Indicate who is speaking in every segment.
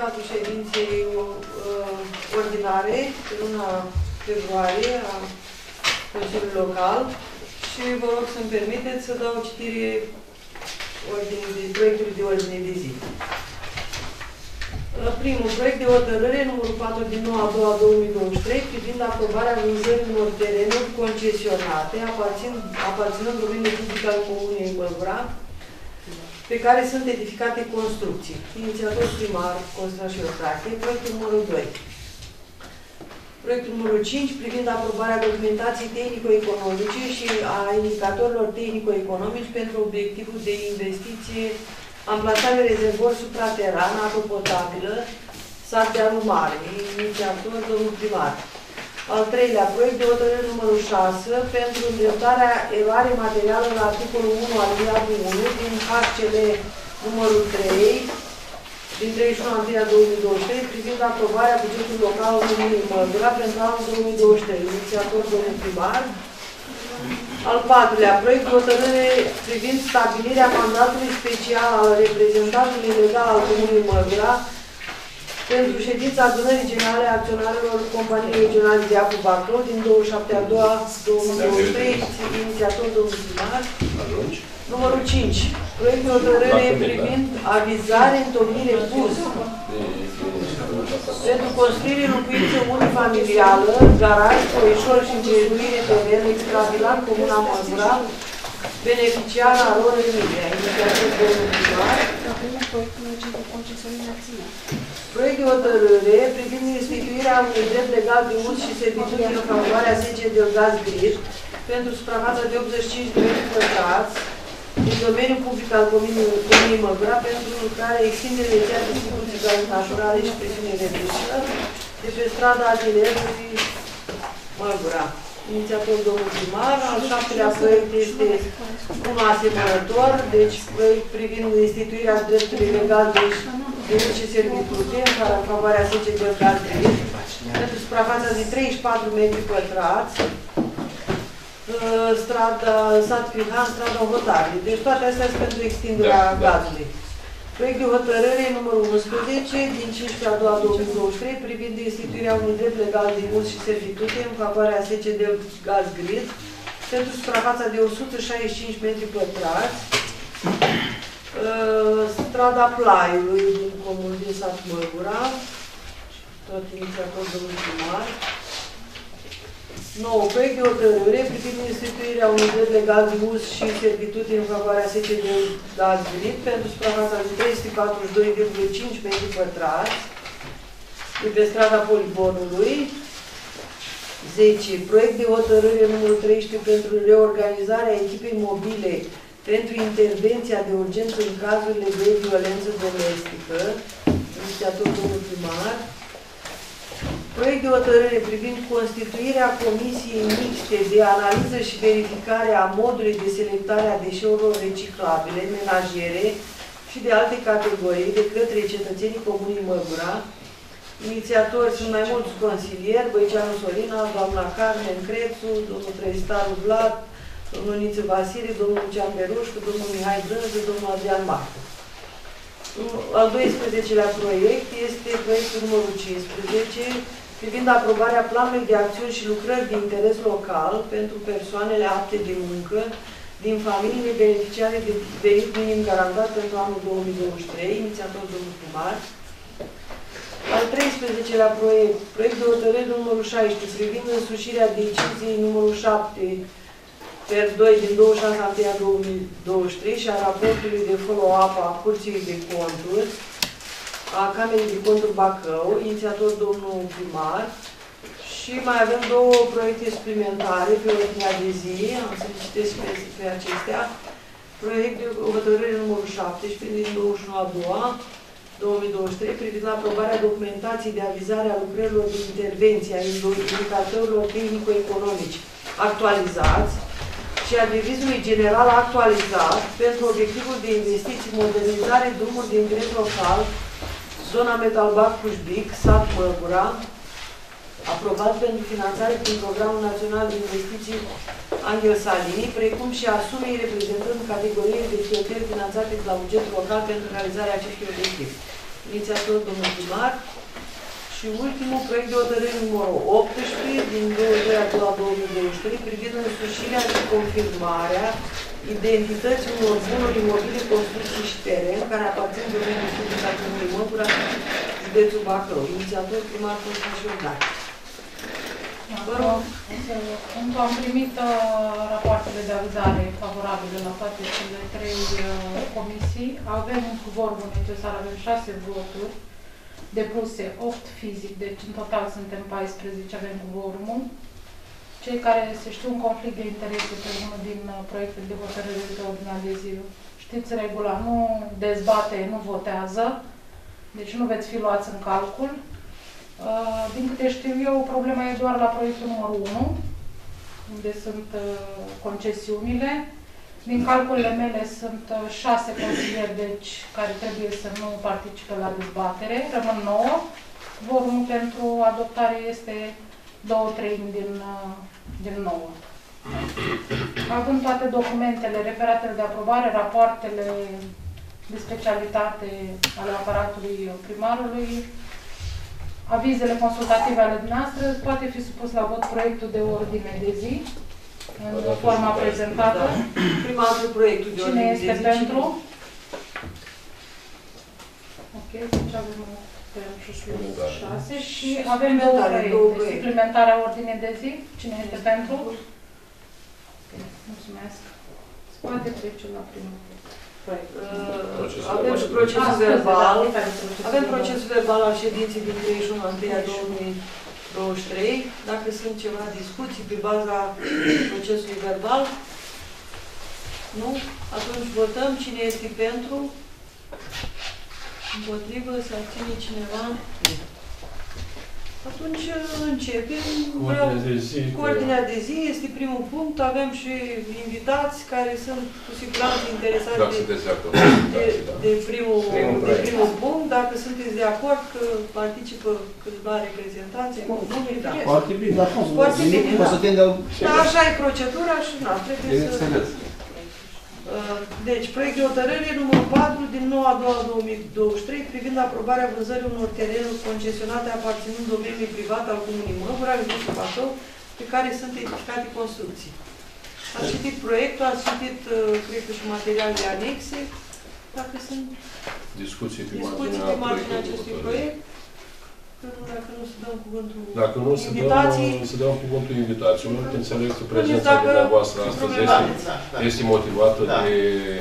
Speaker 1: cadrul ședinței ordinare pe luna februarie a Consiliului Local și vă rog să-mi permiteți să dau citire proiectului de ordine de zi. Primul proiect de hotărâre, numărul 4 din 9/2/2023, privind aprobarea vânzării unor terenuri concesionate aparținând domeniului public al Comunei Măgura, pe care sunt edificate construcții. Inițiator primar Constantin Șirotrache. Proiectul numărul 2. Proiectul numărul 5, privind aprobarea documentației tehnico-economice și a indicatorilor tehnico-economici pentru obiectivul de investiție amplasare rezervor suprateran, apă potabilă, sat Dealul Mare. Inițiator domnul primar. Al treilea proiect de hotărâre numărul 6 pentru îndreptarea eroare materială la articolul 1 alineatul 1 din HCL numărul 3 din 31/1/2023 privind aprobarea bugetului local Comunei Măgura pentru anul 2023. Inițiator domnul primar. Al patrulea proiect de hotărâre privind stabilirea mandatului special al reprezentantului legal al Comunei Măgura pentru ședința adunării generale a acționarilor companiei regionale de apă Bacău din 27/2/2023, inițiator domnul primar. Numărul 5. Proiect de hotărâre privind avizare, întocmire, pus pentru construire locuință unifamilială, garaj, foișor și înceruire teren extravilar Comuna Măgura, beneficiar Aron Emilia. Inițiator domnul primar. Proiect de hotărâre privind instituirea unui drept legal de uz și serviciu în favoarea secției de gaz grid pentru suprafața de 85 de metri pătrați din domeniul public al Comunei Măgura pentru lucrarea extinderii rețea de distribuții gaze naturale și presiune redusă de pe strada Atelierului Măgura. Inițiator domnul primar. Al șaptelea proiect este unul asemănător, deci proiect privind instituirea dreptului legal de uz și servitute în favoarea secției de gaz grid pentru suprafața de 34 metri pătrați, strada Sat Crihan, strada Hotare. Deci toate astea sunt pentru extinderea gazului. Proiect de hotărâre numărul 11 din 15/2/2023 privind instituirea unui drept legal de uz și servitute în favoarea secției de gaz grid pentru suprafața de 165 metri pătrați, strada Plaiului din comunul din sat Măgura, tot inițiator domnul primar. 9. Proiect de hotărâre privind instituirea unui drept legal de uz și servitute în favoarea secției de gaz grid pentru suprafața de 342,5 metri pătrați de pe strada Poligonului. 10. Proiect de hotărâre numărul 13 pentru reorganizarea echipei mobile pentru intervenția de urgență în cazurile de violență domestică. Inițiator domnul primar. Proiect de hotărâre privind constituirea Comisiei Mixte de Analiză și Verificare a modului de selectare a deșeurilor reciclabile, menajere și de alte categorii de către cetățenii Comunei Măgura. Inițiatori sunt mai mulți consilieri, Băiceanu Sorina, doamna Carmen Crețu, domnul Trăistaru Vlad, domnul Niță Vasile, domnul Lucian Berușcu, domnul Mihai Brânză, domnul Adrian Marcu. Al 12-lea proiect este proiectul numărul 15, privind aprobarea planului de acțiuni și lucrări de interes local pentru persoanele apte de muncă din familiile beneficiare de venit minim garantat pentru anul 2023, inițiator domnul primar. Al 13-lea proiect de hotărâre numărul 16, privind însușirea deciziei numărul 7/2 din 26/1/2023 și a raportului de follow-up a Curții de Conturi a Camerei de Conturi Bacău, inițiator domnul primar. Și mai avem două proiecte suplimentare pe ordinea de zi, am să le citesc pe acestea. Proiect de hotărâre numărul 17 din 21/2/2023 privind aprobarea documentației de avizare a lucrărilor de intervenție a indicatorilor tehnico-economici actualizați și a devizului general actualizat pentru obiectivul de investiții, modernizare, drumuri de interes local, zona Metalbac-Cușbic, sat Măgura, aprobat pentru finanțare prin Programul Național de Investiții Angel Salini, precum și a sumei reprezentând categoriile de cheltuieli finanțate de la bugetul local pentru realizarea acestui obiectiv. inițiator domnul primar. Și ultimul proiect de hotărâre numărul 18 din 22/2/2023 privind însușirea și confirmarea identității unor bunuri imobile, construcții și teren care aparțin domeniului public al Comunei Măgura, județul Bacău. Inițiator primar Constantin Iordan. Vă rog.
Speaker 2: Am primit rapoartele de avizare favorabile la toate cele 3 comisii. Avem quorumul necesar, avem 6 voturi depuse, 8 fizic, deci în total suntem 14, avem quorumul. Cei care se știu un conflict de interese pe unul din proiectele de hotărâre de ordinea de zi, știți regula, nu dezbate, nu votează, deci nu veți fi luați în calcul. Din câte știu eu, problema e doar la proiectul numărul 1, unde sunt concesiunile. Din calculele mele sunt 6 consilieri, deci, care trebuie să nu participe la dezbatere. Rămân 9. Vorumul pentru adoptare este 2/3 din 9. Având toate documentele, referatele de aprobare, rapoartele de specialitate ale aparatului primarului, avizele consultative ale dumneavoastră, poate fi supus la vot proiectul de ordine de zi, în forma prezentată.
Speaker 1: Da. Primatul proiectul de ordine de zi.
Speaker 2: Cine este pentru? Ok, deci avem pentru 6 și avem 2 proiecte. Suplimentarea ordinii de zi. Cine este pentru? Mulțumesc. Se poate trece la primul.
Speaker 1: Avem și procesul verbal. Avem procesul verbal al ședinței din 31/1/2023. Dacă sunt ceva discuții pe baza procesului verbal, nu? Atunci votăm. Cine este pentru? Împotrivă? Se abține cineva? Atunci începem. Cu ordinea de zi este primul punct. Avem și invitați care sunt cu siguranță interesați de primul punct. Dacă sunteți de acord că participă câțiva reprezentanți,
Speaker 3: foarte bine, dar cum?
Speaker 1: Foarte bine,
Speaker 3: da.
Speaker 1: Da, așa e procedura și nu, trebuie să... Deci, proiect de hotărâre numărul 4 din 9/2/2023 privind aprobarea vânzării unor terenuri concesionate aparținând domeniului privat al Comunei Măgura, județul Bacău, pe care sunt edificate construcții. Ați citit proiectul, ați citit, cred că și materialele anexe. Dacă sunt
Speaker 4: discuții pe
Speaker 1: marginea acestui proiect, dacă nu se dăm cuvântul
Speaker 4: Dacă nu se dăm cuvântul invitațiilor, înțeleg că prezența dumneavoastră astăzi este motivată de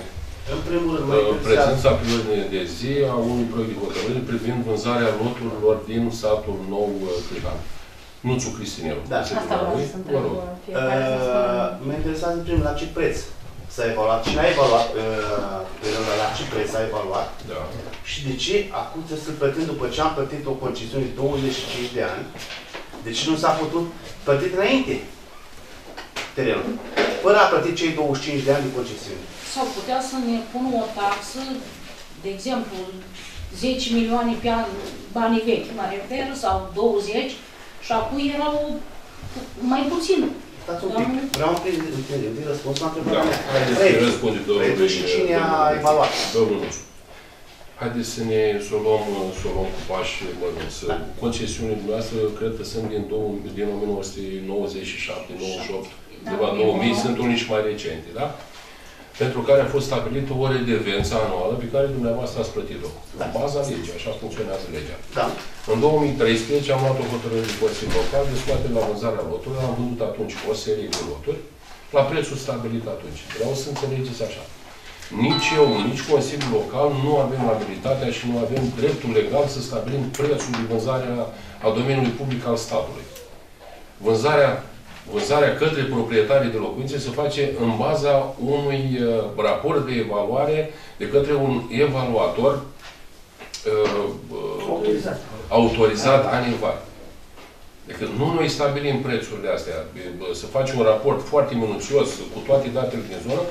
Speaker 4: prezența pe ordine de zi a unui proiect de hotărâre privind vânzarea loturilor din satul Nou Clihan. Nuțu Cristinelu.
Speaker 3: Da.
Speaker 2: Asta vreau să întreb fiecare să spună.
Speaker 3: Mă interesează în primul la ce preț s-a evaluat. Cine a evaluat la ce preț s-a evaluat?
Speaker 4: Da. Și
Speaker 3: de ce acum trebuie să-l plătim după ce am plătit o concesiune de 25 de ani? De ce nu s-a putut plăti înainte terenul? Fără a plăti cei 25 de ani de concesiune.
Speaker 5: Sau putea să ne pună o taxă, de exemplu, 10 milioane pe an, banii vechi, mă refer, sau 20, și acum erau mai puțin.
Speaker 3: Stați un pic. Vreau un răspuns la întrebarea mea.
Speaker 4: Prețul
Speaker 3: și cine a evaluat?
Speaker 4: Domnul Nuțu. Haideți să o luăm cu pași mărunți. Concesiunile noastre, cred că sunt din 1997, 98, ceva 2000, sunt unii și mai recente, da? Pentru care a fost stabilită o redevență anuală pe care dumneavoastră ați plătit-o. Da. În baza legii, așa funcționează legea.
Speaker 3: Da.
Speaker 4: În 2013 am luat o hotărâre de Consiliul Local de scoatere la vânzarea loturilor. Am vândut atunci o serie de loturi la prețul stabilit atunci. Vreau să înțelegeți așa. Nici eu, nici Consiliul Local nu avem abilitatea și nu avem dreptul legal să stabilim prețul de vânzare a domeniului public al statului. Vânzarea către proprietarii de locuințe se face în baza unui raport de evaluare de către un evaluator autorizat anival. Deci nu noi stabilim prețurile astea. Să facem un raport foarte minuțios cu toate datele din zonă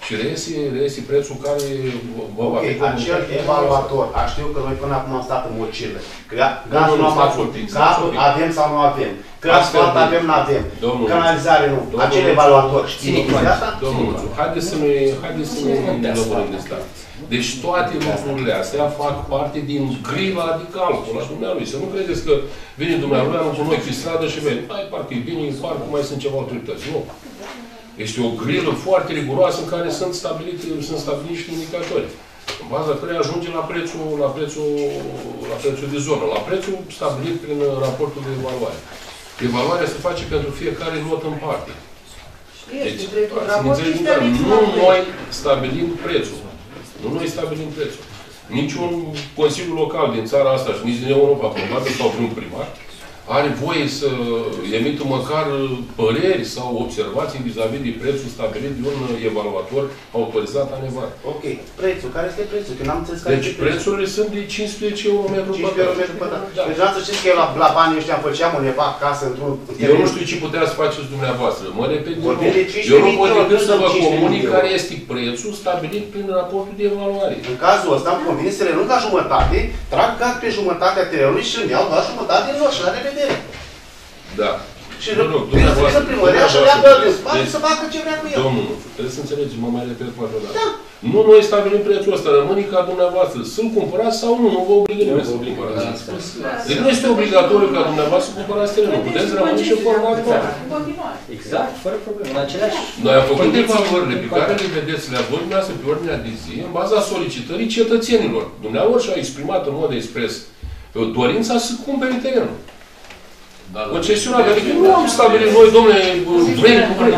Speaker 4: Și reiese prețul care vă va fi comunicat.
Speaker 3: Acel evaluator, știu că noi până acum am stat în mocilă. Gazul nu am avut, gazul avem sau nu avem, că asfalt avem, nu avem, canalizare nu. Acel evaluator, știi de asta?
Speaker 4: Domnul Nuțu, haideți să ne lămurăm de stat. Deci toate lucrurile astea fac parte din grila de calcul a dumnealui. Să nu credeți că vine dumnealui cu noi pe stradă și vede, parcă e bine, parcă mai sunt ceva autorități. Nu. Este o grilă foarte riguroasă în care sunt stabiliți niște indicatori. În baza căreia ajunge la prețul de zonă, la prețul stabilit prin raportul de evaluare. Evaluarea se face pentru fiecare lot în parte. Deci, nu noi stabilim prețul. Nu noi stabilim prețul. Niciun Consiliu Local din țara asta și nici din Europa, probabil, sau vreun primar, are voie să emită măcar păreri sau observații vis-a-vis de prețul stabilit de un evaluator autorizat anevar.
Speaker 3: Ok. Prețul. Care este prețul? Că n-am înțeles care
Speaker 4: deci prețurile sunt de 15 euro metru pătrat.
Speaker 3: Da. Deci vreau să știți că eu la banii ăștia îmi făceam undeva acasă într-un...
Speaker 4: Eu nu știu ce puteți să faceți dumneavoastră. Mă repet din nou. Eu nu pot decât să vă comunic care este prețul stabilit prin raportul de evaluare.
Speaker 3: În cazul ăsta am convenit să renunț la jumătate, trag gard pe jumătatea terenului și îmi iau doar jumătate din loc și la revedere.
Speaker 4: Da.
Speaker 3: Și să primăria și le-a dă din spate să facă ce vrea cu el.
Speaker 4: Domnul, trebuie să înțelegeți, mă mai repet poate o dată. Da. Nu noi stabilim prețul ăsta, rămâne ca dumneavoastră. Să-l cumpărați sau nu, nu vă obligă nimeni să-l cumpărați. Deci nu este obligatoriu ca dumneavoastră să cumpărați terenul. Puteți rămâne și forma actuală.
Speaker 6: Exact, fără probleme.
Speaker 4: Noi am făcut evaluările pe care le vedeți, le-ați văzut dumneavoastră pe ordinea de zi, în baza solicitării cetățenilor. Dumneavoastră și-au exprimat în mod expres dorința să cumpere terenul. Concesiunea, adică nu am stabilit noi, domnule, vrei, nu vrei.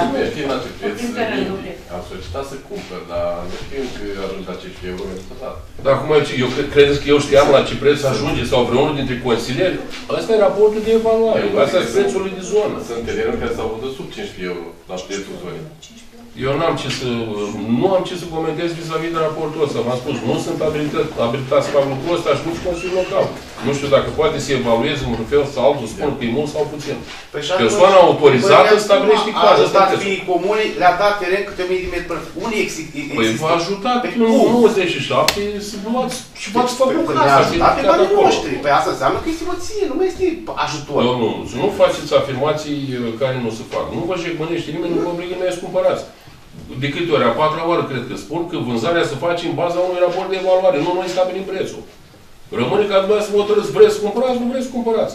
Speaker 7: Am solicitat să cumpăr, dar nu știu că ajunge la 15 euro metru pătrat.
Speaker 4: Dar acum, eu credeți că eu știam la ce preț ajunge sau vreunul dintre consilieri? Asta e raportul de evaluare, asta e prețul de zonă.
Speaker 7: Sunt terenuri care s-au vândut sub 15 euro la prețul zonei.
Speaker 4: Eu nu am ce să comentez vis-a-vis de raportul ăsta. V-am spus, nu sunt abilitați să fac lucrul ăsta și nici Consiliul Local. Nu știu dacă poate să evalueze un fel sau altul, spun că e mult sau puțin. Persoana autorizată stabilește cazul.
Speaker 3: A ajutat fiii comune, le-a dat teren câte 1000 de metri pătrați. Unii există.
Speaker 4: Păi v-a ajutat în 97 să luați și v-ați făcut casa.
Speaker 3: Ne-a ajutat pe banii noștri. Păi asta înseamnă că este moție, nu mai este ajutor.
Speaker 4: Domnul, să nu faceți afirmații care nu se fac. Nu vă jegmănește nimeni, nu vă obligă nimeni să cumpărați. De câte ori? A patra oară cred că spun că vânzarea se face în baza unui raport de evaluare. Nu noi stabilim prețul. Rămâne ca dumneavoastră să hotărâți, vreți să cumpărați, nu vreți să cumpărați.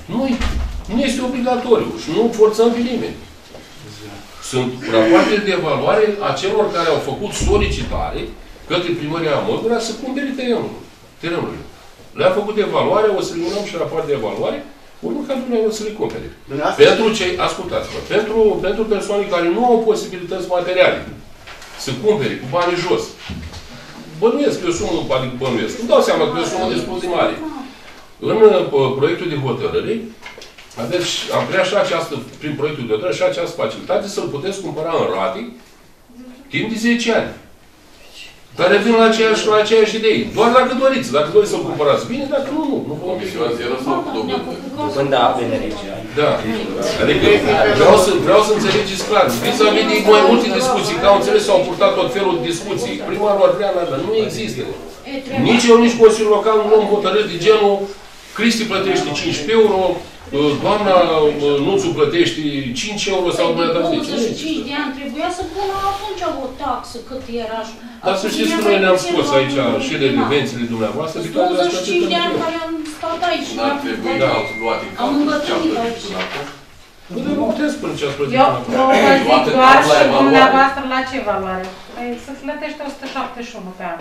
Speaker 4: Nu este obligatoriu și nu forțăm pe nimeni. Sunt rapoarte de evaluare a celor care au făcut solicitare către primăria Măgura să cumpere terenul. Le-a făcut evaluare, o să le unăm și rapoarte de evaluare, urmă ca dumneavoastră să le cumpere. Pentru cei, ascultați-mă, pentru persoane care nu au posibilități materiale să cumpere cu banii jos, bănuiesc că eu sunt, adică bănuiesc, îmi dau seama că eu sunt destul de mare. În proiectul de hotărâre, aveți, am creat și această, prin proiectul de hotărâre, și această facilitate să-l puteți cumpăra în rate timp de 10 ani. Dar revin la aceeași idee. Doar dacă doriți. Dacă doriți să-l cumpărați bine, dacă nu, nu.
Speaker 7: Comisiunea zero sau cu dobândă?
Speaker 6: Dobânda beneficiară.
Speaker 4: Da. Adică vreau să înțelegeți clar. Vis-a-vis de mai multe discuții, că au înțeles, s-au purtat tot felul de discuții. Primarul Adrian, dar nu există. Nici eu, nici Consiliul Local nu luăm hotărâri de genul Cristi plătește 15 euro, doamna Nuțu plătește 5 euro sau dumneavoastră 10.
Speaker 5: 25 de ani trebuia să pună atunci o taxă cât era.
Speaker 4: Dar să știți că noi ne-am spus aici și redevențele dumneavoastră.
Speaker 5: 25 de ani care am stat aici.
Speaker 7: N-ar trebui să luat în calcul ce am plătit până acum?
Speaker 4: Nu de puteți spune ce ați plătit
Speaker 2: Eu
Speaker 4: până acum.
Speaker 2: vă zic doar și dumneavoastră la ce valoare? Păi să plătește 171 pe an.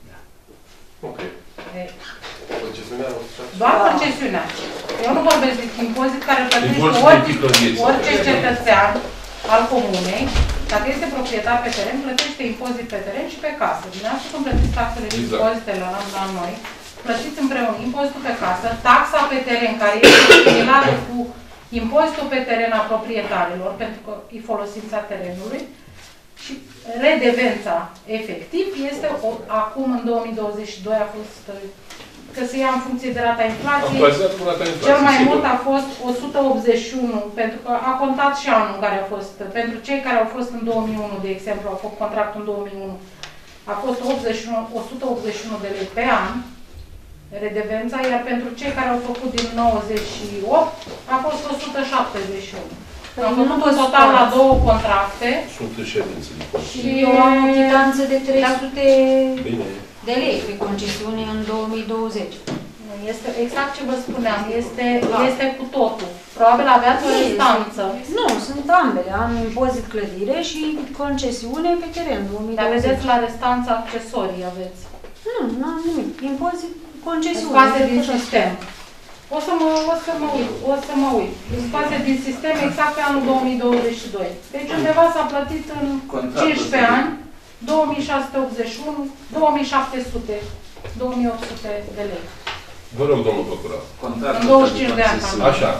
Speaker 7: Ok. Concesiunea?
Speaker 2: Doar concesiunea. Eu nu vorbesc de impozit care plătește orice cetățean al comunei. Dacă este proprietar pe teren, plătește impozit pe teren și pe casă. Dumneavoastră când plătiți taxele și impozitele la noi, plătiți împreună impozitul pe casă, taxa pe teren, care este similară cu impozitul pe teren a proprietarilor, pentru că e folosința terenului, și redevența efectiv este, acum în 2022 a fost că se ia în funcție de rata inflației.
Speaker 4: Actualizat cu rata inflației.
Speaker 2: Cel mai
Speaker 4: sigur.
Speaker 2: mult a fost 181, pentru că a contat și anul în care a fost. Pentru cei care au fost în 2001, de exemplu, au făcut contractul în 2001, a fost 181 de lei pe an, redevența, iar pentru cei care au făcut din 98, a fost 171. Am făcut în total la 2 contracte.
Speaker 4: Sunt ședințe.
Speaker 5: Și eu am o chitanță de 300
Speaker 4: Bine.
Speaker 5: de lei pe concesiune în 2020.
Speaker 2: Este exact ce vă spuneam, este cu totul. Probabil aveați o restanță.
Speaker 5: Nu, sunt ambele. Am impozit clădire și concesiune pe teren 2020.
Speaker 2: Dar vedeți la restanță accesorii aveți.
Speaker 5: Nu am nimic. Impozit, concesiune.
Speaker 2: Scoase din sistem. O să mă uit. Scoase din sistem exact pe anul 2022. Deci undeva s-a plătit în 15 ani 2681, 2700, 2800 de lei.
Speaker 4: Vă rog, domnul procurat.
Speaker 2: În 25 de ani.
Speaker 4: Așa.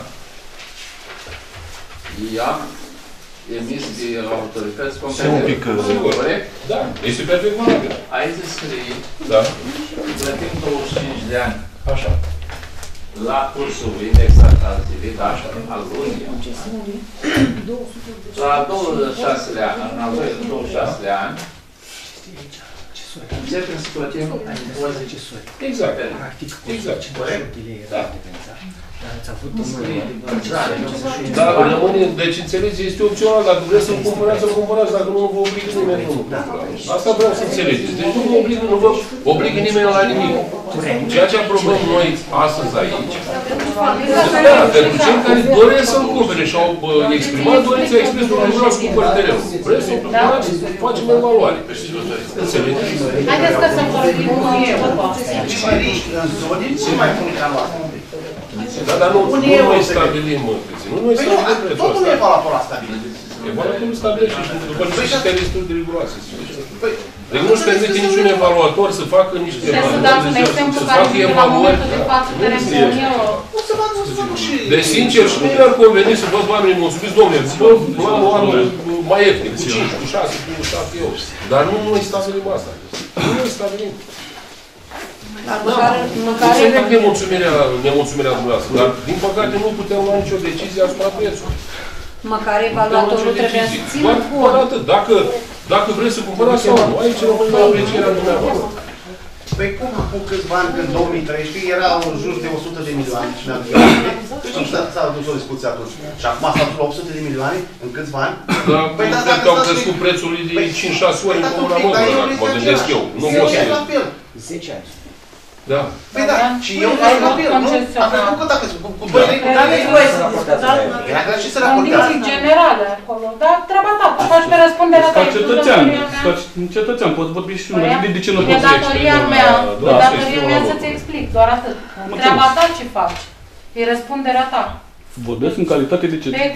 Speaker 8: I-am emis de autorități
Speaker 4: Un pic, sigur.
Speaker 8: corect?
Speaker 4: Da, este perfect valabil.
Speaker 8: Aici se scrie,
Speaker 4: Da.
Speaker 8: plătim 25 de ani
Speaker 4: Așa.
Speaker 8: la cursul indexat al zilei, da, al lunii. La 26-lea, în al 26-lea ani, începem să plătim impozit.
Speaker 4: Exact.
Speaker 9: Practic,
Speaker 4: Exact.
Speaker 9: 500 de lei era redevența. Dar ați avut
Speaker 4: Dar rămâne, deci înțelegeți, este opțional, dacă vreți să-l cumpărați, să-l cumpărați, dacă nu vă obligă nimeni, nu Asta vreau să înțelegeți. Deci nu vă obligă nimeni la nimic. Ceea ce aprobăm noi astăzi aici, da, pentru cei care doresc să-l cumpere și au exprimat dorința expresul că vreau să cumpăr terenul. Vreți să-l cumpărați, facem evaluare. Înțelegeți?
Speaker 2: Haideți că să vorbim cu eu.
Speaker 3: În zone, ce mai pun ca luat?
Speaker 4: Da, dar nu noi stabilim, nu noi stabilim prețul
Speaker 3: Totul
Speaker 4: ăsta.
Speaker 3: e evaluatorul ăsta.
Speaker 4: Evaluatorul stabilește și după niște listuri de riguroase. Deci nu-și permite niciun evaluator să facă niște
Speaker 2: Trebuie să dați un exemplu care zice la momentul de față de reuniune.
Speaker 4: Deci, sincer, și nu mi-ar conveni să văd oamenii mulțumiți, domnule, vă luăm anul mai ieftin, cu 5, cu 6, cu 7 euro. Dar nu noi stabilim asta. Nu noi stabilim. Înțeleg nemulțumirea dumneavoastră, dar din păcate nu putem lua nicio decizie asupra prețului.
Speaker 5: Măcar evaluatorul trebuie să țină
Speaker 4: doar atât. Dacă vreți să cumpărați sau nu, aici rămâne la aprecierea dumneavoastră.
Speaker 3: Păi cum cu câțiva ani, când 2013, era în jur de 100 de milioane și ne-am știu că s-a dus o discuție atunci. Și acum s-a dus la 800 de milioane în câțiva ani?
Speaker 4: Da, cred că au crescut prețul de 5-6 ori în Comuna Mădură, dacă mă gândesc eu. Nu mă știu.
Speaker 9: 10 ani.
Speaker 4: Da.
Speaker 3: Păi da, și eu nu am la fel, nu? A trecut cât a crescut? Cu 2 lei?
Speaker 1: Aveți voie să discutați.
Speaker 3: Era că și se raportează.
Speaker 2: Condiții generale acolo, dar treaba ta, tu faci pe răspunderea ta.
Speaker 10: Ca cetățean, pot vorbi și eu, de ce nu pot
Speaker 2: E
Speaker 10: să
Speaker 2: datoria mea să-ți explic, doar atât. Treaba ta ce faci, e răspunderea ta.
Speaker 10: Vorbesc în calitate de cetățean,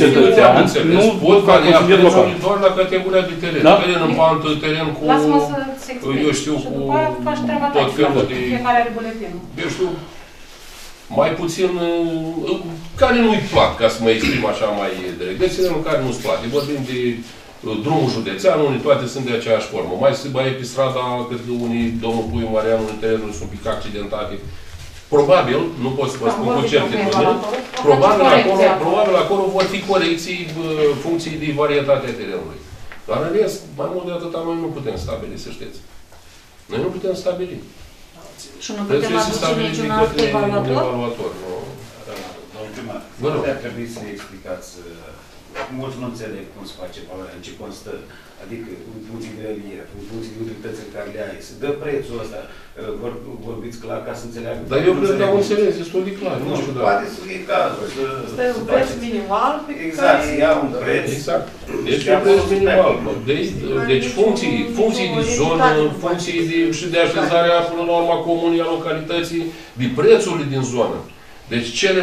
Speaker 4: Nu pot
Speaker 10: ca
Speaker 4: valea
Speaker 10: consilier local.
Speaker 4: prețul doar la categoria de teren.
Speaker 10: Da?
Speaker 4: Teren în pantă, teren cu,
Speaker 2: Lasă-mă să-ți explic.
Speaker 4: eu știu,
Speaker 2: Și
Speaker 4: cu
Speaker 2: după aia faci treaba ta.
Speaker 4: tot felul de,
Speaker 2: Fiecare are buletinul.
Speaker 4: eu știu, mai puțin, care nu-i plac, ca să mă exprim așa mai direct. Deci terenul care nu-ți place. Vorbim de drumul județean, unii toate sunt de aceeași formă. Mai e pe strada, cred că unii, domnul Puiu Marian, unii terenuri sunt un pic accidentate. Probabil, nu pot să vă spun cu certitudine, probabil acolo vor fi corecții funcții de varietate a terenului. Dar în rest, mai mult de atâta, noi nu putem stabili, să știți. Noi nu putem stabili.
Speaker 5: Și nu putem aduce niciun alt evaluator?
Speaker 11: Domnul primar, ar trebui să explicați, mulți nu înțeleg cum se face valoarea, în ce constă, adică în funcție de relief, în funcție de utilitățile care le ai, să dă prețul ăsta, vorbiți clar ca să înțeleagă.
Speaker 4: Dar eu cred că am înțeles, destul de clar.
Speaker 11: Nu știu, poate să fie cazul.
Speaker 1: Este un preț minimal pe care...
Speaker 11: Exact, să ia un preț.
Speaker 4: Exact. Deci un preț minimal. Deci funcții de zonă, funcții și de așezarea până la urma comunii a localității, de prețurile din zonă. Deci cele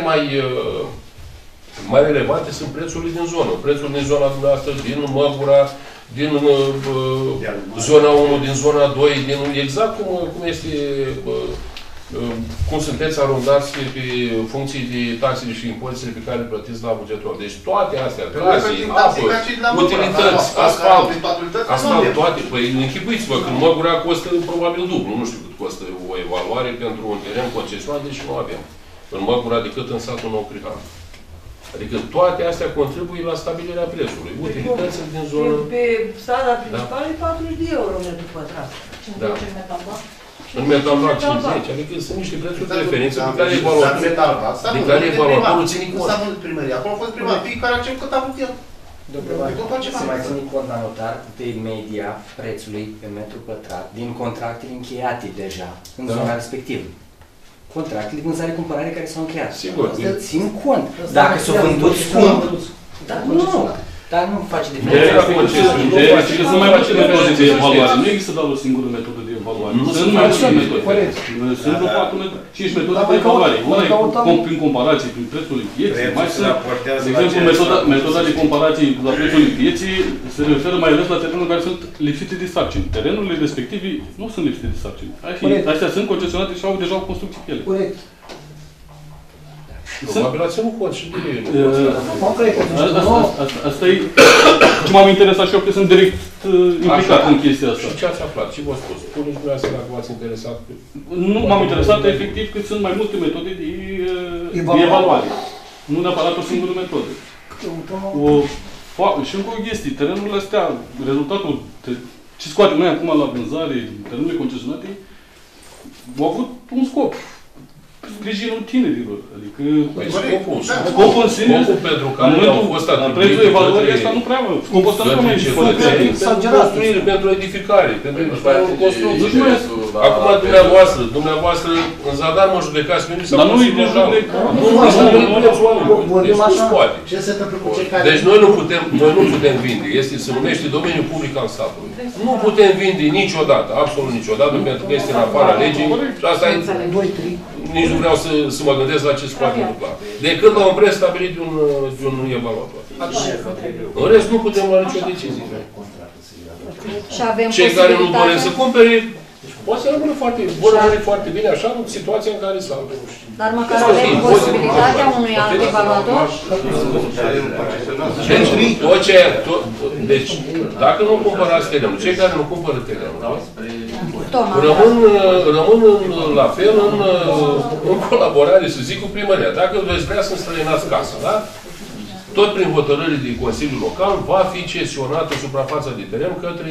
Speaker 4: mai relevante sunt prețurile din zonă. Prețul din zona dumneavoastră, din Măgura, din zona 1, din zona 2, exact cum este cum sunteți arondați pe funcții de taxele și impozitele pe care le plătiți la bugetul. Deci toate astea, gazii, apă, utilități, asfalt, toate. Păi închipuiți-vă, când Măgura costă probabil dublu, nu știu cât costă o evaluare pentru un teren concesionat, deci nu avem în Măgura decât în satul Nou Crihan. Adică toate astea contribuie la stabilirea prețului. Utilitățile din zonă...
Speaker 1: Pe strada principală e 40 de euro metru pătrat.
Speaker 4: Da. În metalbac 50, adică sunt niște prețuri de referință pe care evaluatorul ține cont.
Speaker 3: S-a vândut primăria, acolo a fost primar, fiecare a cerut cât a vrut el.
Speaker 9: Se mai ține cont la notar de media prețului pe metru pătrat din contractele încheiate deja în zona respectivă. Contractele de vânzare-cumpărare care s-au încheiat.
Speaker 4: Sigur.
Speaker 9: Îl țin cont. Dacă s-o vândut scump, nu. Dar nu face diferență.
Speaker 10: Ideea este că sunt mai multe metode de evaluare. Nu există doar o singură metodă de evaluare. Sunt mai multe metode. Sunt vreo 5 metode de evaluare. Una e prin comparație, prin prețul pieței. Mai sunt, de exemplu, metoda de comparație la prețul pieței se referă mai ales la terenuri care sunt lipsite de sarcini. Terenurile respective nu sunt lipsite de sarcini. Astea sunt concesionate și au deja o construcție pe ele.
Speaker 1: Corect.
Speaker 4: Probabil ați ținut cont și de ele.
Speaker 10: Asta e ce m-am interesat și eu, că sunt direct implicat în chestia asta.
Speaker 4: Și ce ați aflat? Ce v-a spus? Spuneți dumneavoastră dacă v-ați interesat?
Speaker 10: Nu m-am interesat, efectiv, că sunt mai multe metode de evaluare. Nu neapărat o singură metodă. Și încă o chestie, terenurile astea, rezultatul, ce scoatem noi acum la vânzare, terenurile concesionate, au avut un scop. Sprijinul tinerilor. Adică scopul în sine,
Speaker 4: pentru care au fost atribuite
Speaker 10: prețul evaluării ăsta nu prea mă. Scopul ăsta nu mai
Speaker 4: este construire, pentru edificare, pentru construcție. Acum dumneavoastră, în zadar mă judecați pe mine sau
Speaker 10: nu-i de judec.
Speaker 4: Deci nu poate. Deci noi nu putem vinde. Se numește domeniul public al statului. Nu putem vinde niciodată, absolut niciodată, pentru că este în afara legii și asta e... Nici nu vreau să mă gândesc la ce se poate întâmpla. Decât la un preț stabilit de un evaluator. În rest nu putem lua nicio decizie. Cei care nu doresc să cumpere, poate să rămână foarte bine așa, în situația în care s-au.
Speaker 12: Dar măcar avem posibilitatea unui alt evaluator?
Speaker 4: Deci, dacă nu cumpărați terenul, cei care nu cumpără terenul, rămân la fel în colaborare, să zic, cu primăria. Dacă veți vrea să înstrăinați casa, da? Tot prin hotărârile din Consiliul Local va fi cesionată suprafața de teren către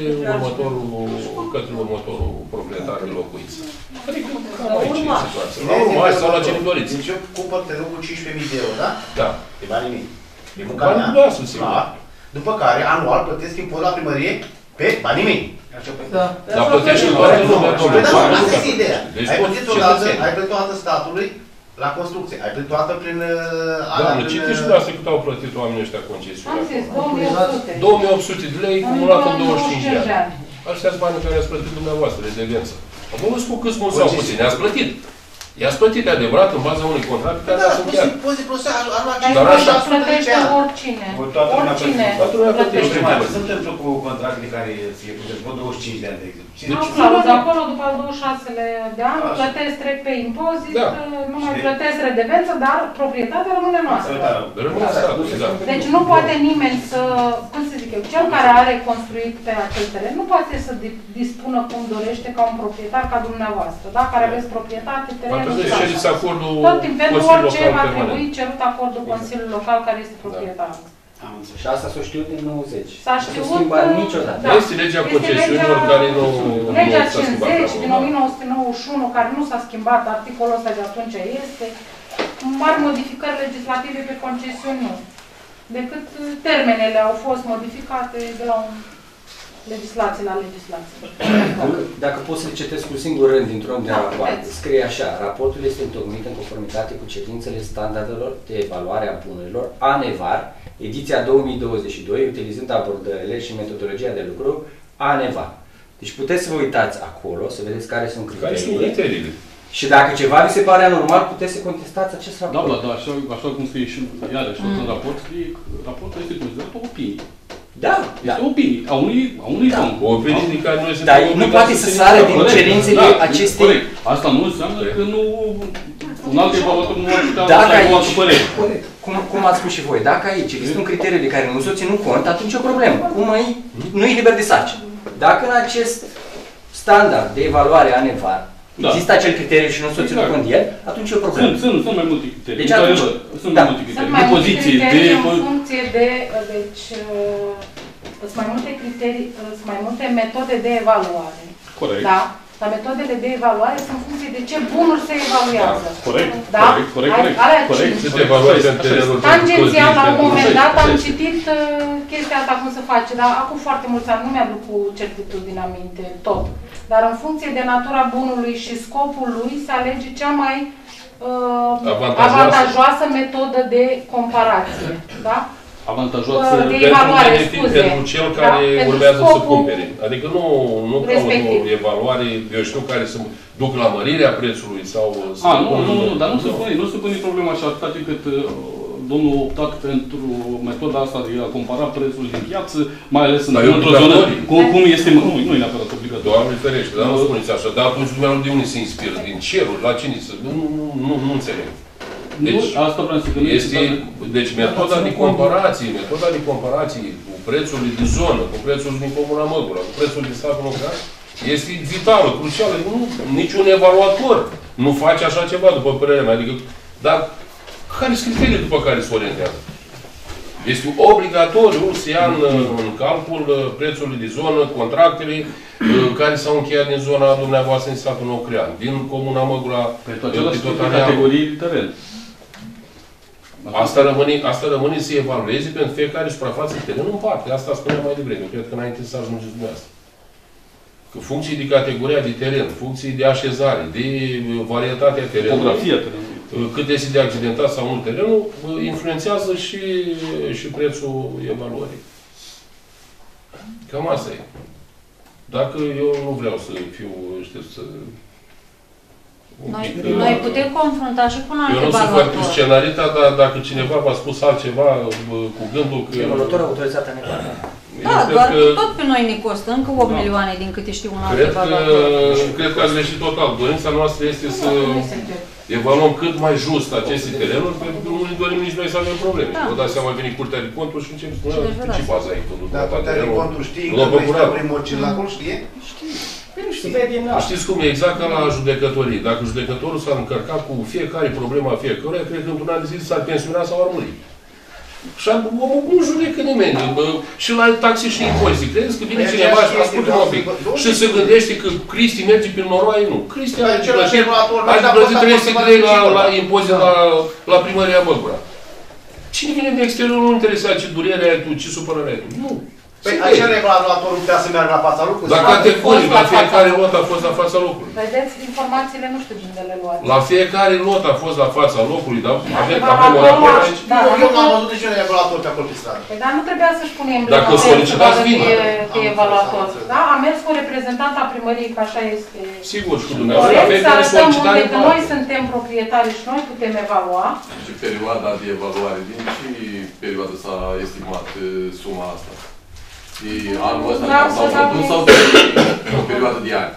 Speaker 4: următorul proprietar de locuință. Adică cam aici e situația. La urmă sau la ce doriți.
Speaker 3: Deci eu cumpăr terenul cu 15.000 de euro, da?
Speaker 4: Da.
Speaker 3: De banii mei. De
Speaker 4: banii noastre, sigur.
Speaker 3: După care, anual, plătesc impozit la primărie pe banii mei.
Speaker 4: Dar plătești în toate lumea.
Speaker 3: Asta este ideea. Ai plătit o dată statului la construcție. Ai plătit o dată prin...
Speaker 4: Doamne, citiți și dumneavoastră cât au plătit oamenii ăștia concesiuni.
Speaker 2: Am zis, 2800.
Speaker 4: 2800 de lei cumulat în 25 de ani. Aștia-s banii care ați plătit dumneavoastră, redevență. Acum nu spun câți mulți sau puțini, ne-ați plătit. I-ați plătit adevărat în baza unui contract pe care l-ați încheiat.
Speaker 2: Dar așa plătește oricine. Oricine.
Speaker 11: Se întâmplă cu contractele care se puteți, 25 de ani de exemplu.
Speaker 2: Am clauză acolo, după al 26-le de an, plătesc trec pe impozit, nu mai plătesc redevență, dar proprietatea rămâne noastră. Deci nu poate nimeni să, cum să zic eu, cel care are construit pe acel teren, nu poate să dispună cum dorește ca un proprietar ca dumneavoastră, da? Care aveți proprietate, terenul. Tot timp, pentru orice va trebui cerut acordul Consiliului Local care este proprietar.
Speaker 9: Și asta s-o știut din 90.
Speaker 2: S-a știut
Speaker 9: niciodată.
Speaker 4: Este legea concesiunilor care nu
Speaker 2: legea 50 din 1991, care nu s-a schimbat, articolul ăsta de atunci este. Mari modificări legislative pe concesiuni nu. Decât termenele au fost modificate de la legislație la legislație.
Speaker 9: Dacă pot să le citesc cu singur rând dintr-un de rapoarte, scrie așa: raportul este întocmit în conformitate cu cerințele standardelor de evaluare a bunurilor, ANEVAR, ediția 2022, utilizând abordările și metodologia de lucru ANEVAR. Deci puteți să vă uitați acolo, să vedeți care sunt criteriile. Și dacă ceva vi se pare anormal, puteți să contestați acest raport.
Speaker 10: Da, așa cum scrie și iarăși în raport, raportul este considerat o opinie.
Speaker 9: Da.
Speaker 10: Este o opinie a unui om.
Speaker 3: O opinie din care noi
Speaker 9: Dar nu poate să sară din cerințele acestei...
Speaker 10: Corect. Asta nu înseamnă că nu... Un alt evaluator nu ar putea
Speaker 9: dacă
Speaker 10: să aibă părere.
Speaker 9: Cum ați spus și voi, dacă aici există un criteriu de care nu s-o ținut cont, atunci e o problemă. Nu e liber de sarcină. Dacă în acest standard de evaluare a ANEVAR există acel criteriu și nu s-o ținut cont de el, atunci e o problemă.
Speaker 10: Sunt mai multe criterii.
Speaker 9: Deci atunci,
Speaker 10: sunt mai multe criterii. De poziție, de...
Speaker 2: în funcție de... Deci, sunt mai multe criterii, sunt mai multe metode de evaluare.
Speaker 10: Corect.
Speaker 2: Da? Dar metodele de evaluare sunt în funcție de ce bunuri se evaluează.
Speaker 10: Corect.
Speaker 2: Da?
Speaker 10: Corect.
Speaker 2: Tangențial, la un moment dat, am citit chestia asta cum se face, dar acum foarte mulți ani, nu mi-aduc cu certitudine aminte tot. Dar în funcție de natura bunului și scopul lui se alege cea mai avantajoasă metodă de comparație. Da?
Speaker 10: Avantajoasă
Speaker 2: de evaluare, scuze.
Speaker 3: Pentru cel care urmează să cumpere. Adică nu ca o evaluare, eu știu, care să duc la mărirea prețului sau...
Speaker 10: Nu, dar nu se pune problema așa atâta decât domnul optat pentru metoda asta de a compara prețul din piață, mai ales într-o zonă cum este... Nu e neapărat obligatoriu.
Speaker 3: Doamne ferește, dar nu spuneți așa. Dar atunci dumneavoastră de unde se inspiră? Din ceruri? La cine să... Nu înțeleg. Deci,
Speaker 10: asta vreau să
Speaker 3: deci metoda de comparație cu prețul din zonă, cu prețul din Comuna Măgura, cu prețul din statul local, este vitală, crucială. Niciun evaluator nu face așa ceva, după părerea mea. Adică, dar care sunt criteriile după care se orientează? Este obligatoriu să ia în calcul prețurile de zonă, contractele care s-au încheiat din zona dumneavoastră în satul Nou Crean, din Comuna Măgura,
Speaker 10: pentru acele categorii de teren.
Speaker 3: Asta rămâne să evalueze pentru fiecare suprafață de teren în parte. Asta spuneam mai devreme. Cred că înainte să ajungeți dumneavoastră. Că funcții de categoria de teren, funcții de așezare, de varietatea terenului,
Speaker 10: topografia terenului,
Speaker 3: cât este de accidentat sau nu terenul, influențează și prețul evaluării. Cam asta e. Dacă eu nu vreau să fiu, știți, să...
Speaker 12: Noi putem confrunta și cu un alt
Speaker 3: evaluator. Eu nu sunt foarte scenarita, dar dacă cineva v-a spus altceva cu gândul că...
Speaker 9: Evaluatorul autorizat ANEVAR.
Speaker 12: Da, doar tot pe noi ne costă încă 8 milioane din câte știu un alt evaluator.
Speaker 3: Cred că ați greșit total. Dorința noastră este să evaluăm cât mai just aceste terenuri, pentru că nu ne dorim nici noi să avem probleme. Vă dați seama, vine Curtea de Conturi și începem să spunem ce baza ai făcut.
Speaker 11: Dar Curtea de Conturi știi că noi stăm primul acolo, știe?
Speaker 3: Știți cum e? Exact ca la judecătorii. Dacă judecătorul s-ar încărca cu fiecare problemă a fiecăruia, cred că într-un an de zi s-ar pensiona sau ar muri. Și omul nu judecă nimeni. Și la taxe și impozite. Credeți că vine cineva și ascultă un pic și se gândește că Cristi merge prin noroaie? Nu. Cristi are plătit 300 de lei la impozit la primăria Măgura. Cine vine de exterior nu interesează ce durere ai tu, ce supărare ai tu. Nu.
Speaker 11: Păi acel regulator nu putea să meargă la fața locului?
Speaker 3: La categorii, la fiecare lot a fost la fața locului.
Speaker 2: Vedeți, informațiile nu știu de unde le luați.
Speaker 3: La fiecare lot a fost la fața locului, dar avem o raport aici.
Speaker 11: Eu n-am văzut niciun regulator pe acolo pe stradă.
Speaker 2: Păi dar nu trebuia să-și punem
Speaker 3: dacă solicitați, vine.
Speaker 2: Pe evaluator. Da? Am mers cu reprezentanta primăriei, că așa este.
Speaker 3: Sigur, și cu dumneavoastră.
Speaker 2: Corect, să arătăm unde că noi suntem proprietari și noi putem evalua.
Speaker 7: Și perioada de evaluare, din ce perioadă s-a estimat suma asta? Anul ăsta s-au produs sau o perioadă de ani?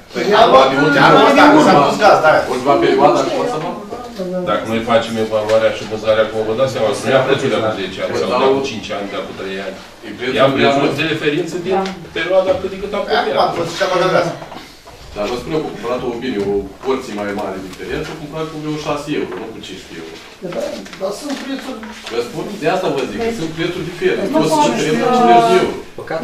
Speaker 7: Ultima perioadă a fost să mă?
Speaker 3: Dacă noi facem evaluarea și vânzarea cu vă dați seama, să ia prețul de acum 10 ani, sau de acum 5 ani, de acum 3 ani. Ia prețul de referință din perioada cât de cât apropiat.
Speaker 7: Dar vă spun eu că cumpărat o opinie, o porție mai mare din teren și o cumpărat cu vreo 6 euro, nu cu 15 euro.
Speaker 11: Dar sunt prețuri...
Speaker 7: Vă spun, de asta vă zic, că sunt prețuri diferite. Nu sunt terenul la 50 euro.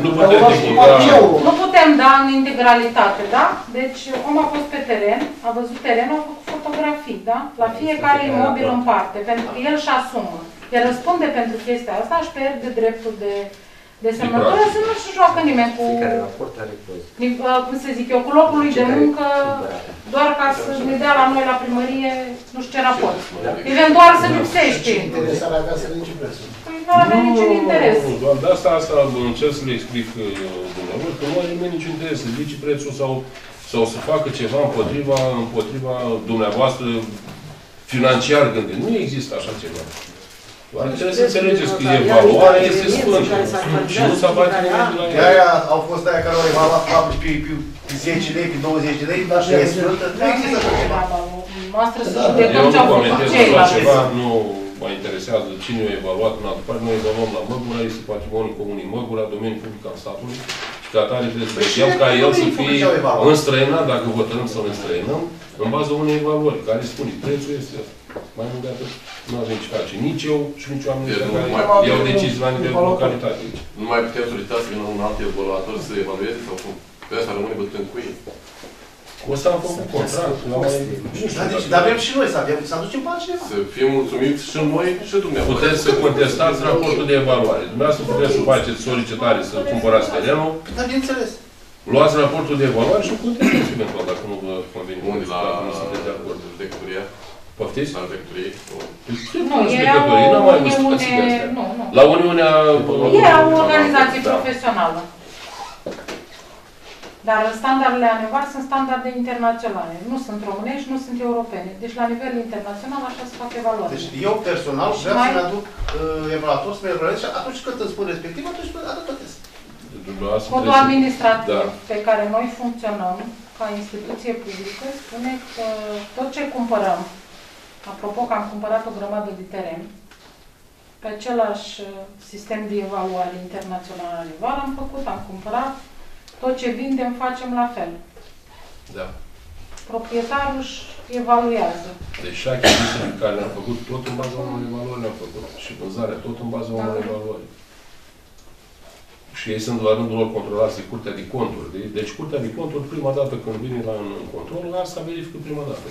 Speaker 2: Nu putem da în integralitate, da? Deci, omul a fost pe teren, a văzut terenul, a făcut fotografii, da? La fiecare imobil în parte, pentru că el își asumă. El răspunde pentru chestia asta, își pierde dreptul de semnătură, să nu se joacă nimeni cu, cum să zic eu, cu locul lui de muncă, doar ca să ne dea la noi la primărie, nu știu ce raport. Eventual să lipsește. Păi nu avea niciun interes.
Speaker 3: Nu, de asta încerc să le explic dumneavoastră, că nu are nimeni niciun interes să ridice prețul sau să facă ceva împotriva dumneavoastră financiar gândit. Nu există așa ceva.
Speaker 4: Trebuie să înțelegeți că evaluarea este sfântă și nu s-a bate nimeni de la ea.
Speaker 3: De-aia au fost aia care au evaluat faptul pe 10 lei, pe 20 de lei, și e sfântă. Nu există așa ceva.
Speaker 2: Noastră să judecăm ce au făcut ceilalți.
Speaker 4: Nu mă interesează cine a evaluat în altă parte. Noi evaluăm la Măgura, este patrimoniul comunii Măgura, domeniul public al statului. Și ca atare trebuie să vedem ca el să fie înstrăinat, dacă hotărâm să-l înstrăinăm, în baza unei evaluări, care spune prețul este ăsta. Mai mult de atât, nu avem ce face. Nici eu și nici oamenii care iau decizii la nivel de localitate aici.
Speaker 7: Nu mai putem solicita să vină un alt evaluator să evalueze sau cum? Pe asta rămâne bătând cu ei.
Speaker 4: Cu ăsta am făcut contract.
Speaker 3: Dar avem și noi să aducem pe altcineva.
Speaker 7: Să fim mulțumiți și noi și dumneavoastră.
Speaker 4: Puteți să contestați raportul de evaluare. Dumneavoastră puteți să faceți solicitare să cumpărați terenul.
Speaker 3: Dar bineînțeles.
Speaker 4: Luați raportul de evaluare și contestați eventual, dacă nu vă convine.
Speaker 7: Unde la
Speaker 4: judecătoria? Poftiți?
Speaker 7: La judecătorie?
Speaker 2: Nu, ei au Uniune...
Speaker 4: La Uniunea...
Speaker 2: Ei au o organizație profesională. Dar standardele ANEVAR sunt standarde internaționale. Nu sunt românești, nu sunt europene. Deci la nivel internațional așa se fac evaluări.
Speaker 3: Deci eu personal vreau să-mi aduc evaluator, să-mi evaluez și atunci când îmi spun respectiv, atunci atât plătesc.
Speaker 2: Codul administrativ pe care noi funcționăm ca instituție publică spune că tot ce cumpărăm, apropo că am cumpărat o grămadă de teren, pe același sistem de evaluare internațional ANEVAR am făcut, am cumpărat, tot ce vindem facem la fel.
Speaker 4: Da.
Speaker 2: Proprietarul își evaluează.
Speaker 4: Deci și achizițiile pe care le-am făcut, tot în baza unor evaluări le-am făcut. Și vânzarea, tot în baza unor evaluări. Și ei sunt la rândul lor controlați de Curtea de Conturi. Deci Curtea de Conturi, prima dată când vine la control, asta verifică prima dată.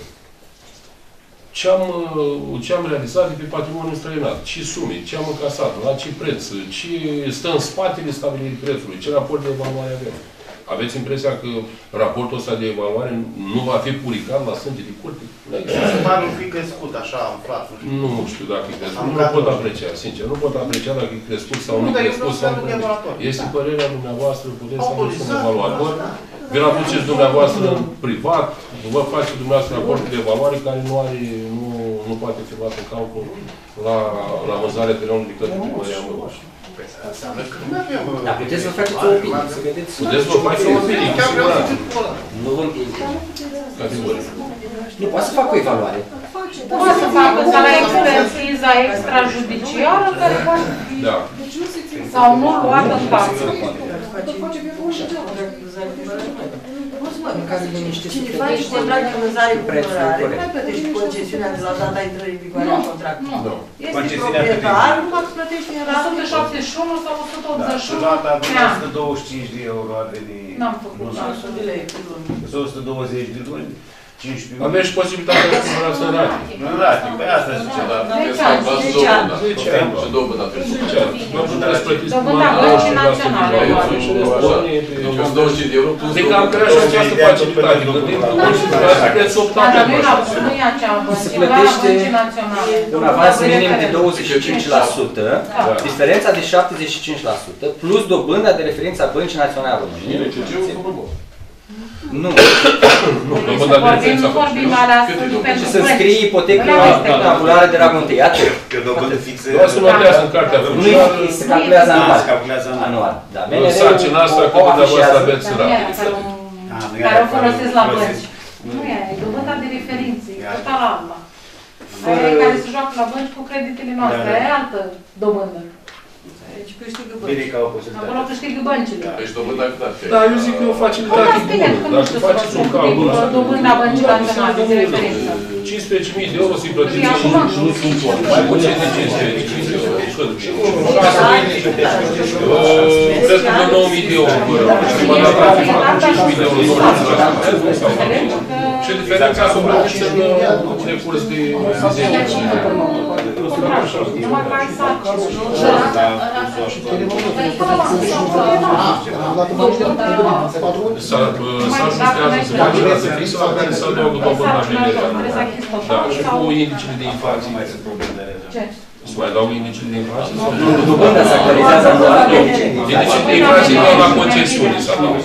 Speaker 4: Ce am realizat de pe patrimoniul străinat, ce sume, ce am încasat, la ce preț, ce stă în spatele stabilirii prețului, ce raport de evaluare avem. Aveți impresia că raportul ăsta de evaluare nu va fi puricat la sânge de curte?
Speaker 3: Se pare un pic crescut, așa, aflat.
Speaker 4: Nu știu dacă e crescut. Nu pot aprecia, sincer. Nu pot aprecia dacă e crescut sau nu e crescut. Este părerea dumneavoastră, puteți să aduceți un evaluator. Vi-l aduceți dumneavoastră în privat, vă face dumneavoastră raportul de evaluare care nu poate fi luat în calcul la vânzarea terenului de către primăria Măgura.
Speaker 9: Dar puteți să vă faceți o opinie, să vedeți.
Speaker 4: Puteți să vă faceți o opinie, cu siguranță.
Speaker 9: Nu vă împiedică.
Speaker 4: Categoric.
Speaker 9: Nu, poate să facă o evaluare.
Speaker 2: Poate să facă la expertiza extrajudiciară care va fi sau nu luată în calcul.
Speaker 1: Cine face contract de vânzare cu cumpărare, nu mai plătești concesiunea de la data intrării în vigoare a contractului. Este proprietar, nu mai plătești în rată.
Speaker 2: 171 sau 181
Speaker 11: pe an. 125 de euro ar veni.
Speaker 2: N-am făcut.
Speaker 1: 100 de lei pe lună.
Speaker 11: 120 de luni. 15
Speaker 4: Aveți și posibilitatea să cumpărați în rate.
Speaker 11: În rate, pe asta zice, dar...
Speaker 2: 10 ani.
Speaker 7: Și dobânda pe 10 ani.
Speaker 2: Dobânda băncii naționale.
Speaker 7: Deci 125 de euro plus...
Speaker 4: Deci că am creat și această facilitate. Gândim că orice preț optat.
Speaker 2: Nu e acea băncii,
Speaker 9: se plătește un avans minim de 25%, diferența de 75%, plus dobânda de referință a Băncii Naționale a României. Nu.
Speaker 2: Nu vorbim alea pentru
Speaker 9: să scrie ipotecă tabulare de raconte. Iată.
Speaker 11: Că dobândă fixă...
Speaker 4: Nu se notează în cartea funciară.
Speaker 9: Nu se calculează anual.
Speaker 4: Sarcina asta că dumneavoastră aveți rate.
Speaker 2: Care o folosesc la bănci. Nu e, e dobânda de referință, e total alta. Aia e care se joacă la bănci cu creditele noastre, aia e altă dobândă.
Speaker 1: Deci câștigă
Speaker 11: Bine
Speaker 1: băncile.
Speaker 11: ca o posibilitate.
Speaker 2: Acolo câștigă băncile.
Speaker 7: Deci dobânda cât ar fi?
Speaker 4: Da, eu zic că e o facilitate bună. Dacă faceți un calcul...
Speaker 2: Dobânda băncii naționale de referință.
Speaker 4: 15.000 de euro să-i plătiți și nu sunt bani. Mai puțin de 15.000 de euro. Cred că de 9.000 de euro. Prima dată ar fi făcut 5.000 de euro. Și diferența s-o plătiți în recurs de 10.
Speaker 2: Numai că ai
Speaker 4: S-a ajustează să facă rată fixă la care să adaugă dobânda generală. Da, și cu indicele de inflație. Se mai adaugă indicele de inflație?
Speaker 9: Dobânda se actualizează anual.
Speaker 4: Indicele de inflație doar la concesiune s-a adaugă.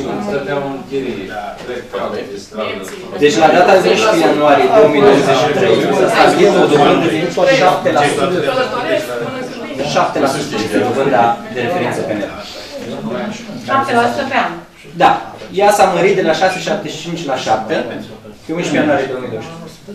Speaker 9: Deci la data 11 ianuarie 2023 s-a stabilit o dobândă de 7%. 7% de dobânda de referință pe net.
Speaker 2: 7% pe an.
Speaker 9: Da. Ea s-a mărit de la 6,75 la 7 pe 11 ianuarie 2012.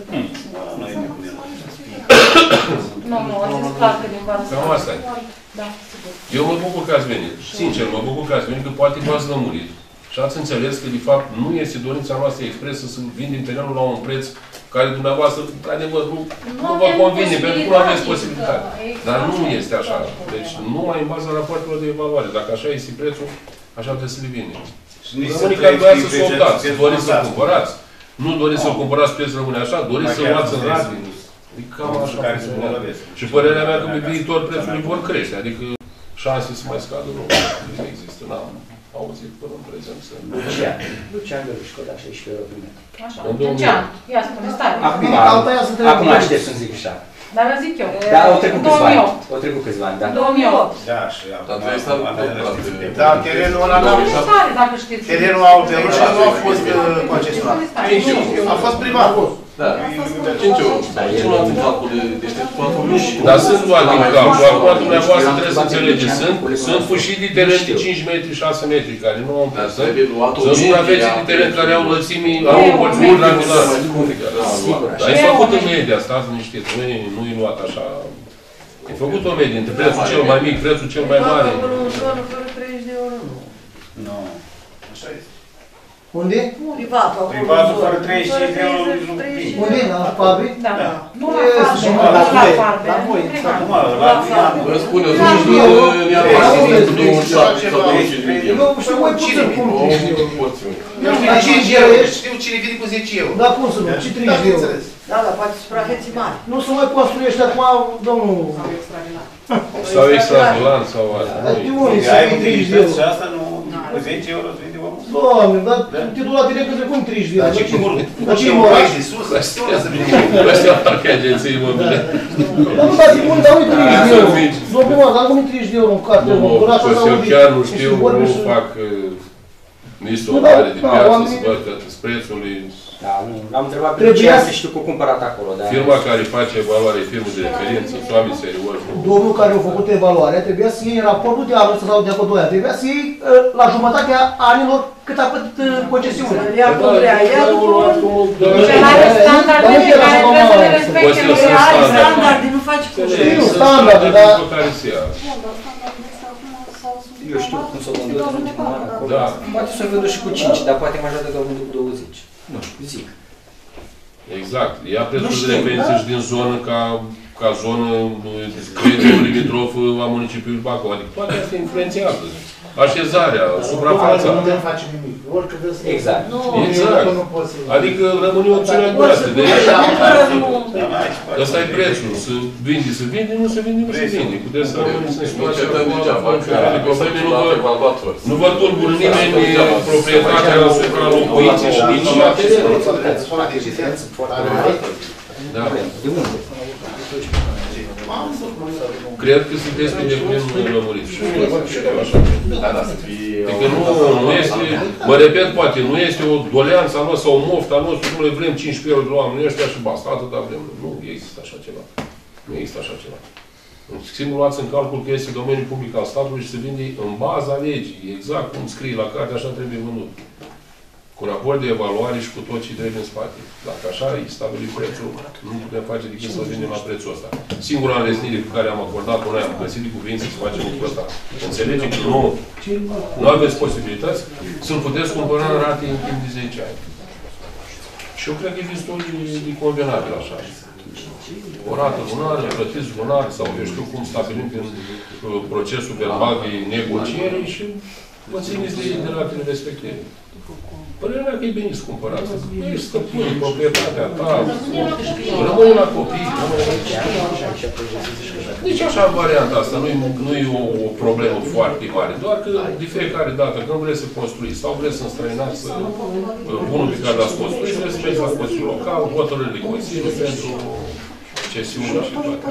Speaker 2: Nu, a zis clar că din vară.
Speaker 4: Cam asta e.
Speaker 2: Da.
Speaker 4: Eu mă bucur că ați venit. Sincer, mă bucur că ați venit, că poate v-ați lămurit. Și ați înțeles că, de fapt, nu este dorința noastră expresă să vindem terenul la un preț care dumneavoastră, într-adevăr, nu vă convine, pentru că nu aveți posibilitate. Dar nu este așa. Deci, numai în baza rapoartelor de evaluare. Dacă așa este prețul, așa trebuie să le vindem. Unii care doar să o optați, doriți să-l cumpărați. Nu doriți să-l cumpărați, prețul rămâne așa, doriți să-l luați în rate. Cam așa funcționează. Și părerea mea că pe viitor prețurile vor crește, adică șanse să mai scadă, nu există, n-am auzit până în prezent să...
Speaker 9: Lucian Gălușcă, da, 16 euro pe metru.
Speaker 2: Așa, Lucian, ia spune, stai.
Speaker 9: Acum aștept să-mi zic așa.
Speaker 2: Dar vă zic eu,
Speaker 9: da, au trecut câțiva ani. Au trecut câțiva ani, da.
Speaker 2: 2008.
Speaker 11: Da, și
Speaker 7: dar trebuie să
Speaker 3: da, terenul ăla n-a fost.
Speaker 2: Dacă știți.
Speaker 3: Terenul Alberușa nu a fost concesionat. A fost privat.
Speaker 7: Da, 5 euro. Și nu ați în calcul de deșteptul.
Speaker 4: Dar sunt luat din calcul. Acum dumneavoastră trebuie să înțelegeți. Sunt fâșii de teren de 5 metri, 6 metri, care nu au presă. Sunt suprafețe de teren care au lățimi, au învățământ granular. Dar e făcut în media, stați liniștiți, nu e luat așa. E făcut o medie între prețul cel mai mic, prețul cel mai mare.
Speaker 11: Nu, așa este.
Speaker 1: Unde? Privatul.
Speaker 11: Privatul fără 35 de euro.
Speaker 1: Unde? La Fabric?
Speaker 2: Da. Nu la Farbe.
Speaker 1: La voi.
Speaker 7: Vă spune, nu știu,
Speaker 1: nu știu, voi puțin cum
Speaker 3: 5 euro, știu cine vine cu 10 euro.
Speaker 1: Dar cum să nu? Ce 30 de euro?
Speaker 13: Da, dar poate suprafețe mari.
Speaker 1: Nu se mai construiește acum, domnul...
Speaker 4: Sau extravilant, sau asta.
Speaker 1: De unde să vii 30 de euro?
Speaker 11: Și asta nu, cu 10 euro îți vinde omul?
Speaker 1: Doamne, dar te duc la tine către cum 30 de euro?
Speaker 3: Dar ce-i moraș de sus?
Speaker 4: Ăștia fac agenții imobile.
Speaker 1: Dar nu, dar de unde, dar nu 30 de euro. Domnul primar, dar nu 30 de euro în carte.
Speaker 4: Nu, eu chiar nu știu, nu fac nici o mare de piață să văd că prețului.
Speaker 9: Da, nu, l-am întrebat pe Lucian să știu cu cumpărat acolo.
Speaker 4: Firma care face evaluare, firmă de referință, oameni serioși.
Speaker 1: Domnul care a făcut evaluarea trebuia să iei raportul de anul ăsta sau de acolo 2 ani. Trebuia să iei la jumătatea anilor cât a plătit concesiunea.
Speaker 13: Ia cum vrea, ia cum...
Speaker 2: El are standarde care trebuie să le respecte.
Speaker 13: Are standarde, nu faci cu
Speaker 1: știu, standarde, dar...
Speaker 9: Eu știu cum s-o vândut acolo. Da. Poate s-o vândut și cu 5, dar poate majoritatea au vândut cu 20. Nu știu, zic.
Speaker 4: Exact. Ia prețul de referință și din zonă ca zonă creditul limitrof a municipiului Bacău. Adică toate astea influențează. Așezarea, suprafața.
Speaker 3: Nu putem face nimic. Orică vrei să...
Speaker 4: Exact. Exact. Adică rămâne opțiunea noastră. Ăsta e prețul. Să vinde, nu se vinde, nu se vinde. Puteți să rămâneți în situația nu vă tulbură nimeni proprietatea asupra locuinței și nici la terenul. Da. Cred că sunteți pe deplin lămuriți. Adică nu este, mă repet, poate, nu este o doleanță a noastră sau o moftă a noastră, nu le vrem 15 euro de la oamenii ăștia și basta, atâta vrem. Nu există așa ceva. Nu există așa ceva. Sigur, luați în calcul că este domeniul public al statului și se vinde în baza legii. Exact cum scrie la carte, așa trebuie vândut. Cu raport de evaluare și cu tot ce trebuie în spate. Dacă așa e stabilit prețul, nu putem face decât să vindem la prețul ăsta. Singura înlesnire pe care am acordat-o noi, am găsit de cuvință să facem lucrul ăsta. Înțelegem că nu aveți posibilități să-l puteți cumpăra în rate în timp de 10 ani. Și eu cred că e destul de convenabil așa. O rată lunară, plătiți lunar sau eu știu cum stabilim prin procesul verbal de negociere și vă țineți de ratele respective. Părerea mea că e bine să cumpărați. Ești stăpân, proprietatea ta, rămâne la copii. Nici așa varianta asta, nu e o problemă foarte mare. Doar că de fiecare dată, când vreți să construiți sau vreți să înstrăinați bunul pe care l-ați construit și vreți să mergeți la Consiliul Local, hotărâri de Consiliu pentru cesiune și toate.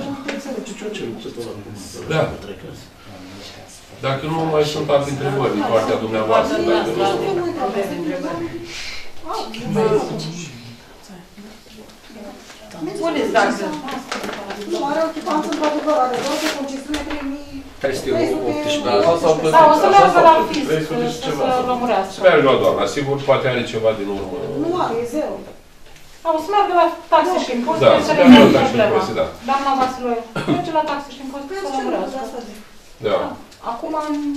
Speaker 4: Da. Dacă nu mai sunt alte întrebări din partea dumneavoastră.
Speaker 13: Spuneți dacă... Nu, are o chitanță într-adevăr, are doar o concesiune 3.000
Speaker 9: 318.
Speaker 2: Sau o să meargă la fisc, să lămurească.
Speaker 4: Să meargă la doamna, sigur, poate are ceva din urmă.
Speaker 2: Nu are, e zero. O să meargă la taxe și impozite,
Speaker 4: Da,
Speaker 2: să
Speaker 4: să meargă la taxe și
Speaker 2: problema.
Speaker 4: impozite, da.
Speaker 2: Doamna Vasiloiu, merge la taxe și impozite să lămurească.
Speaker 4: Da.
Speaker 2: Acum,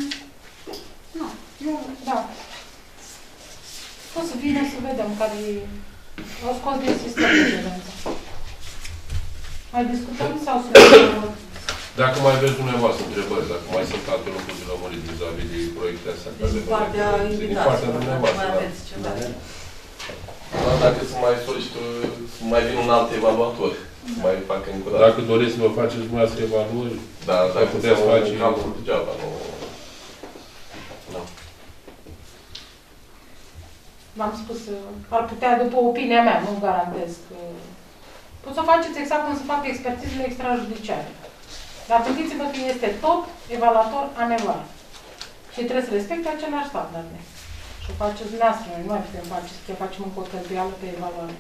Speaker 2: da. O să vină să vedem care e... Au scos din sistem de violență. Mai discutăm sau să...
Speaker 3: Dacă mai aveți dumneavoastră întrebări, dacă mai sunt alte lucruri de lămurit vis-a-vis de proiectele astea.
Speaker 1: Din partea
Speaker 3: Din partea dumneavoastră,
Speaker 1: mai
Speaker 3: da.
Speaker 1: aveți ceva.
Speaker 7: Da, dacă să mai solicită, să mai vin un alt evaluator, să mai fac încă o dată.
Speaker 4: Dacă doriți să vă faceți dumneavoastră evaluări,
Speaker 7: da, dacă
Speaker 4: puteți face
Speaker 7: calcul degeaba, nu...
Speaker 2: V-am spus, ar putea, după opinia mea, nu garantez că... Pot să faceți exact cum să fac expertizele extrajudiciare. Dar gândiți-vă că este tot evaluator aneval. Și trebuie să respecte aceleași standarde. Și o faceți dumneavoastră, noi nu mai putem face, să facem încă o cheltuială pe evaluare.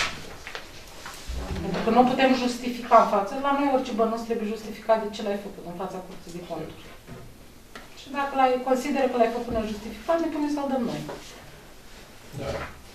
Speaker 2: Pentru că nu putem justifica în față. La noi orice bănuț trebuie justificat de ce l-ai făcut în fața Curții de Conturi. Și dacă consideră că l-ai făcut nejustificat, ne punem să-l dăm noi.
Speaker 4: Da.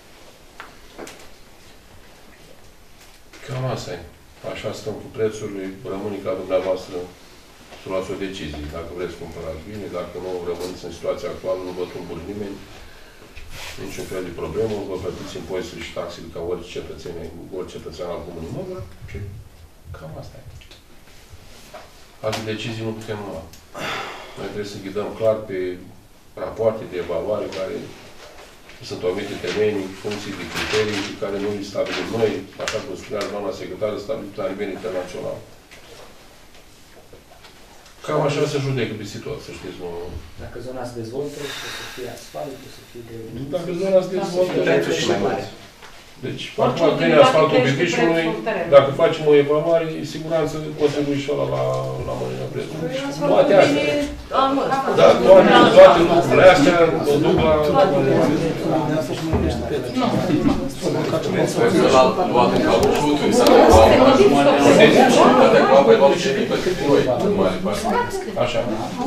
Speaker 4: Cam asta e. Așa stăm cu prețurile. Rămâne ca dumneavoastră să luați o decizie. Dacă vreți cumpărați bine, dacă nu rămâneți în situația actuală, nu vă tulburi nimeni. Niciun fel de problemă. Vă plătiți impozitele și taxele ca orice cetățean al comunii măgă. Și cam asta e. Alte decizii nu putem lua. Noi trebuie să ghidăm clar pe rapoarte de evaluare care sunt omite temenii, funcții de criterii pe care nu le stabilim noi, așa cum spunea doamna secretară, stabilit la nivel internațional. Cam așa se judecă pe situație, să știți, nu...
Speaker 9: Dacă zona se dezvoltă, o să fie asfalt, o să fie de...
Speaker 4: Dacă zona se dezvoltă,
Speaker 9: prețul și mai mare.
Speaker 4: Deci, acum vine asfaltul Bibișului, dacă facem o evaluare, siguranță contribuie și ăla la mărirea prețului. Toate astea. Da, toate lucrurile astea o duc la... Așa.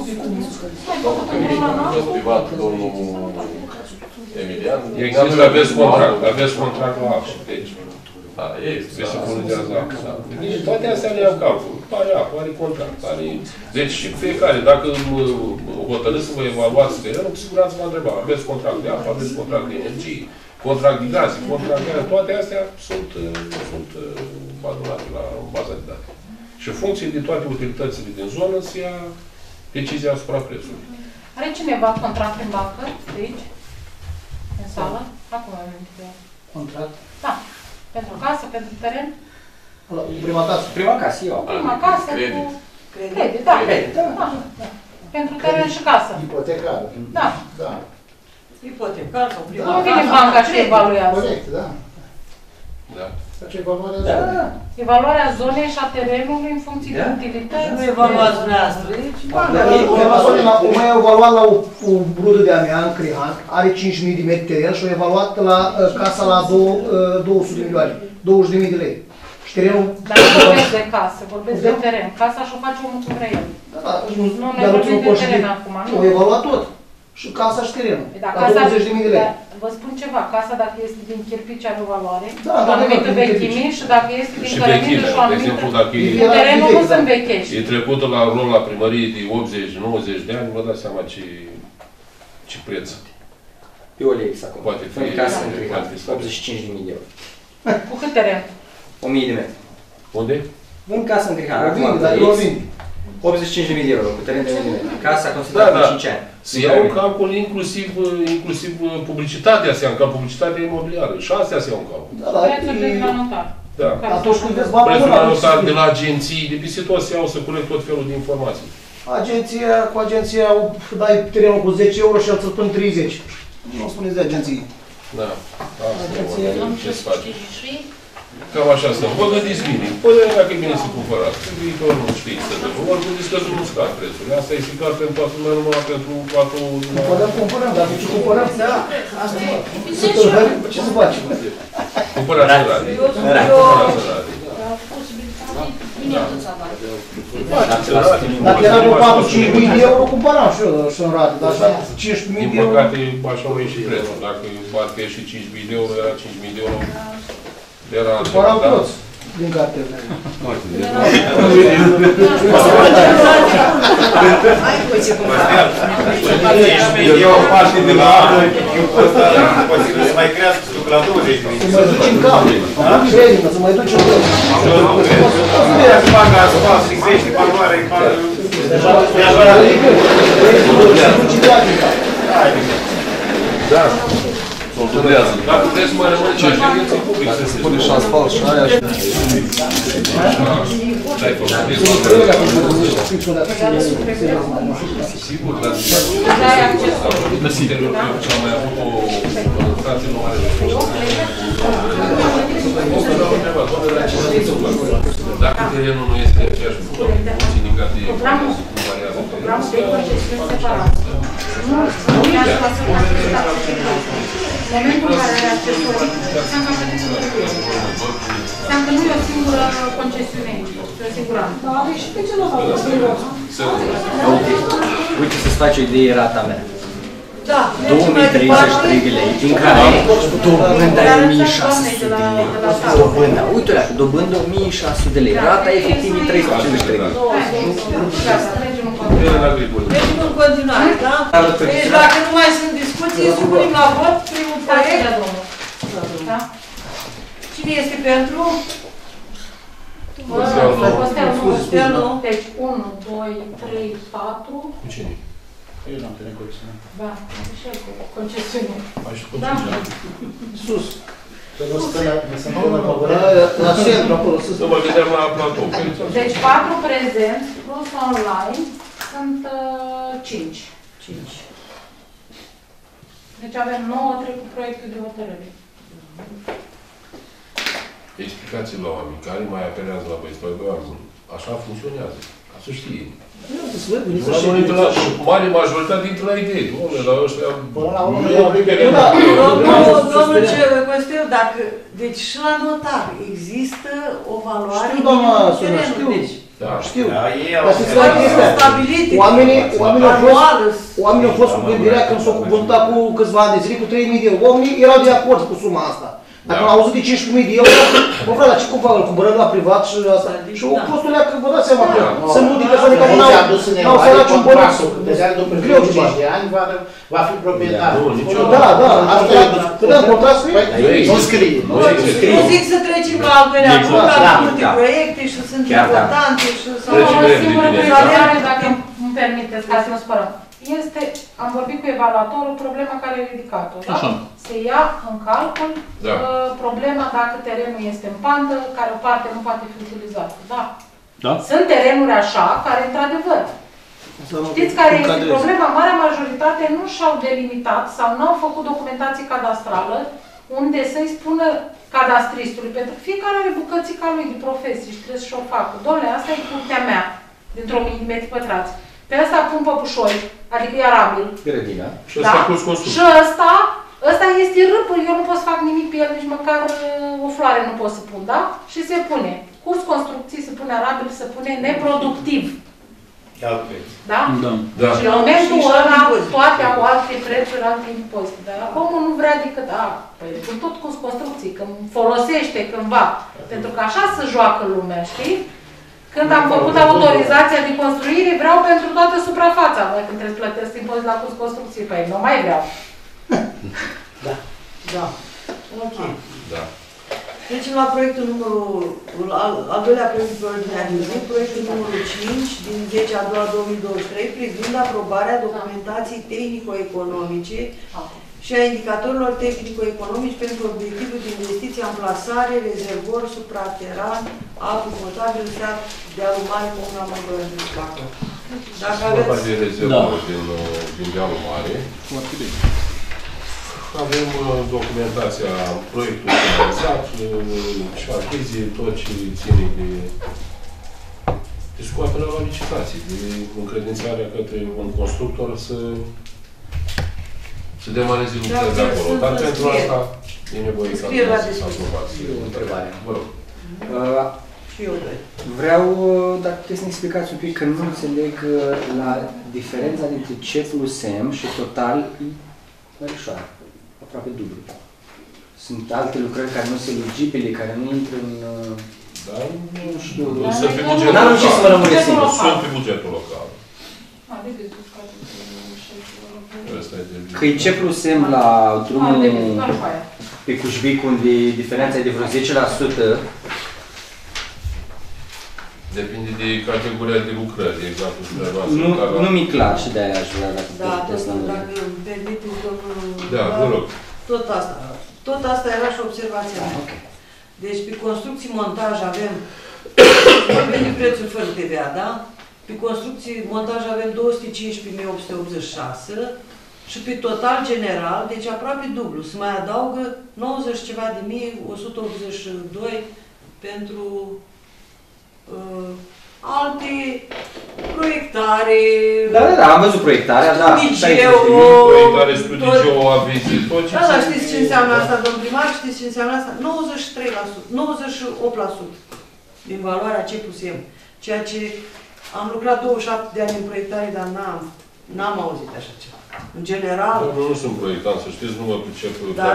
Speaker 7: Emilian.
Speaker 4: Există, aveți contract la apă. Deci, se furnizează apă. Toate astea le iau calcul. Are apă, are contract. Deci fiecare, dacă hotărâți să vă evaluați terenul, cu siguranță vă întreba. Aveți contract de apă, aveți contract de energie, contract de gaze, contract de aer. Toate astea sunt adunate la baza de date. Și în funcție de toate utilitățile din zonă, se ia decizia asupra prețului.
Speaker 2: Are cineva contract în bancă, de aici? În sală? Acum am amintit.
Speaker 14: Contract?
Speaker 2: Da. Pentru casă, pentru teren?
Speaker 14: Prima casă.
Speaker 9: Prima casă, eu.
Speaker 2: Prima casă cu... Credit, da. Da. Pentru teren și casă.
Speaker 14: Ipotecar.
Speaker 2: Da.
Speaker 14: Da.
Speaker 1: Ipotecar sau prima
Speaker 2: casă. Nu vine banca și evaluează.
Speaker 14: Corect, da.
Speaker 4: Da.
Speaker 14: Face evaluarea
Speaker 2: zonei. Evaluarea zonei și a terenului în funcție de utilități.
Speaker 1: Nu evaluați dumneavoastră.
Speaker 14: O mai evaluat la o brudă de-a mea în Crihan, are 5.000 de metri teren și o evaluat la casa la 200 de milioane, 20.000 de lei. Și terenul...
Speaker 2: Dar nu vorbesc de casă, vorbesc de teren. Casa și-o face omul cum vrea el. Nu ne vorbim de teren acum, nu?
Speaker 14: O evaluat tot. Și casa și terenul. La 20.000 de lei.
Speaker 2: Vă spun ceva, casa dacă este din chirpici are o valoare,
Speaker 14: da,
Speaker 2: o anumită vechime și dacă este din cărămidă și o anumită... Terenul nu se învechește.
Speaker 4: E trecută la rol la primărie de 80-90 de ani, vă dați seama ce preț.
Speaker 9: Pe o lei exact.
Speaker 4: Poate fi...
Speaker 9: În casă, 85.000 de euro.
Speaker 2: Cu cât teren?
Speaker 9: 1.000 de metri.
Speaker 4: Unde?
Speaker 9: În casă în Crihan.
Speaker 14: O vinde, dar eu o vinde.
Speaker 9: 85.000 de euro, cu teren de 1.000 de metri. Casa considerată 5 ani.
Speaker 4: Se iau în calcul inclusiv publicitatea se ia în calcul, publicitatea imobiliară. Și astea se iau în calcul.
Speaker 2: Prețul de la notar.
Speaker 4: Da.
Speaker 14: Atunci când vezi bani
Speaker 4: prețul la notar, de la agenții, de peste tot se iau să culeg tot felul de informații.
Speaker 14: Cu agenția dai terenul cu 10 euro și el ți-l până 30. Nu spuneți de agenții.
Speaker 4: Da. Ce să faci? Cam așa stăm. Vă gândiți bine. Până dacă e bine să cumpărați. În viitor nu știți să dă. Ori gândiți că nu scad prețurile. Asta este clar pentru toată lumea, numai pentru toată...
Speaker 14: Cumpărăm, dar ce cumpărăm? Da, asta e. Ce să facem?
Speaker 4: Cumpărați rade. Cumpărați rade.
Speaker 14: Dacă era vreo 4-5.000 de euro, cumpăram și eu și în rate, dar așa 15.000
Speaker 4: Din
Speaker 14: de euro...
Speaker 4: păcate, așa a ieșit prețul. Dacă parcă ieși 5.000 de euro, era 5.000 de euro. Era
Speaker 14: cumpăram toți din cartele.
Speaker 11: Eu o parte de la echipul ăsta, posibil să mai crească la 20.000.
Speaker 14: Să mai duci în cap. Credită, să mai duci în cap.
Speaker 11: Să facă asfalt, să crește valoarea, îi facă...
Speaker 4: Da. Sunt dublează. Dacă vreți să mai rămâne ce agenții public, să se pune și asfalt și aia și... Dai făcut. Sigur, dar... Am mai avut o frație nu mare de fost. Dacă terenul nu este aceeași puțin indicat de
Speaker 2: programul de concesiuni separat. Nu e așa să în momentul în care are accesorii, înseamnă că înseamnă că nu e o singură concesiune, e o singură. Dar are și pe celălalt.
Speaker 9: Uite să-ți faci o idee rata mea.
Speaker 13: Da.
Speaker 9: 2033 de lei, din care dobânda e 1.600 de lei. Dobânda, uite o dobândă 1.600 de lei. Rata efectiv e 353 de lei.
Speaker 13: Mergem în continuare, da? Deci dacă nu mai sunt discuții, supunem la vot primul proiect. Cine este pentru?
Speaker 2: Costel nu. Deci 1, 2, 3, 4.
Speaker 4: Cu cine?
Speaker 11: Eu n-am tenit concesiune.
Speaker 2: Da, așa cu concesiune.
Speaker 4: Da.
Speaker 14: Sus.
Speaker 4: La centru, acolo, sus. Să mă gândeam la platou.
Speaker 2: Deci 4 prezenți, plus online, sunt 5. Deci avem 9 trecut proiectul de hotărâre.
Speaker 4: Explicații la oameni care mai apelează la băieți, așa funcționează, ca să știe. Mare majoritate dintre la idei. Dom'le, la ăștia...
Speaker 13: Domnul Costel, dacă... Deci și la notar există o valoare...
Speaker 14: Știu, doamna Sonia, știu. Știu. Oamenii au fost cu gândirea când s-au cuvântat cu câțiva ani de zile, cu 3.000 de euro. Oamenii erau de acord cu suma asta. Dacă au auzit de 15.000 de euro, mă vreau, dar ce cum fac? Îl cumpărăm la privat și asta. Și o postul ea, că vă dați seama că sunt multe persoane care n-au săraci un bănuț. Greu de bani.
Speaker 3: Va fi proprietar.
Speaker 14: Da, da. Putem contrat scrie?
Speaker 3: Nu scrie.
Speaker 13: Nu zic să trecem la altele acum, la multe proiecte și sunt importante și...
Speaker 2: O singură precizare, dacă îmi permiteți, ca să nu spărăm. Am vorbit cu evaluatorul, problema care a ridicat-o, da? Se ia în calcul problema dacă terenul este în pantă, care o parte nu poate fi utilizată, da? Sunt terenuri așa, care într-adevăr, știți care este problema? Marea majoritate nu și-au delimitat sau nu au făcut documentație cadastrală unde să-i spună cadastristului, pentru că fiecare are bucățica lui de profesie și trebuie să-și o facă. Doamne, asta e curtea mea, dintr-o mii de metri pătrați. Pe ăsta pun păpușoi, adică e arabil.
Speaker 9: Grădina.
Speaker 2: Și ăsta este râpă, eu nu pot să fac nimic pe el, nici măcar o floare nu pot să pun, da? Și se pune. Curs construcții se pune arabil, se pune neproductiv. Da?
Speaker 4: Da.
Speaker 2: Și în momentul ăla toate au alte prețuri, alte impozite. Dar acum nu vrea decât, păi pun tot curs construcții, când folosește cândva. Pentru că așa se joacă lumea, știi? Când am făcut autorizația de construire, vreau pentru toată suprafața. Dar când trebuie să plătesc impozit la curs construcții, păi nu mai vreau.
Speaker 13: Da. Ok.
Speaker 4: Da.
Speaker 13: Trecem la proiectul numărul, al doilea proiect de ordinea de zi, proiectul numărul 5 din 10/2/2023 privind aprobarea documentației tehnico-economice și a indicatorilor tehnico-economici pentru obiectivul de investiție, amplasare, rezervor, suprateran, apă potabilă, seat de alumare, comuna Măgălăni de Spacă. Dacă aveți...
Speaker 4: de rezervor din Dealul Mare. Avem documentația proiectului finalizat și achizie, tot ce ține de scoaterea la licitație, de încredințarea către un constructor să demareze lucrurile de acolo. Dar pentru asta e nevoie ca să aprobați.
Speaker 9: O întrebare.
Speaker 4: Vă rog.
Speaker 13: și eu doi.
Speaker 9: Vreau, dacă puteți să-mi explicați un pic, că nu înțeleg la diferența dintre C plus M și total I mărișoară, aproape dublu. Sunt alte lucrări care nu sunt eligibile, care nu intră în...
Speaker 4: Da,
Speaker 9: nu știu...
Speaker 4: Sunt pe bugetul
Speaker 9: local. N-am ce să mă rămâne singur.
Speaker 4: Sunt pe bugetul local.
Speaker 9: Că e C plus M la drumul pe Cușbic, unde diferența e de vreo 10%.
Speaker 4: Depinde de categoria de lucrări, exact.
Speaker 9: Nu mi-e clar și de-aia aș vrea, dacă puteți să
Speaker 13: dacă îmi permiteți, domnul...
Speaker 4: Da, vă rog.
Speaker 13: Tot asta era și observația mea. Deci pe construcții montaj avem, vorbim de prețuri fără TVA, da? Pe construcții montaj avem 215.886 și pe total general, deci aproape dublu. Se mai adaugă 90 ceva de mii, 182 pentru alte proiectare.
Speaker 9: Da, am văzut proiectarea, da.
Speaker 4: Proiectare, studii geoavizi, tot ce...
Speaker 13: Da, știți ce înseamnă asta, domnul primar? Știți ce înseamnă asta? 98% din valoarea C plus M. Ceea ce am lucrat 27 de ani în proiectare, dar n-am auzit așa ceva. În general...
Speaker 4: Nu sunt proiectant, să știți, nu mă pricep.
Speaker 13: Dar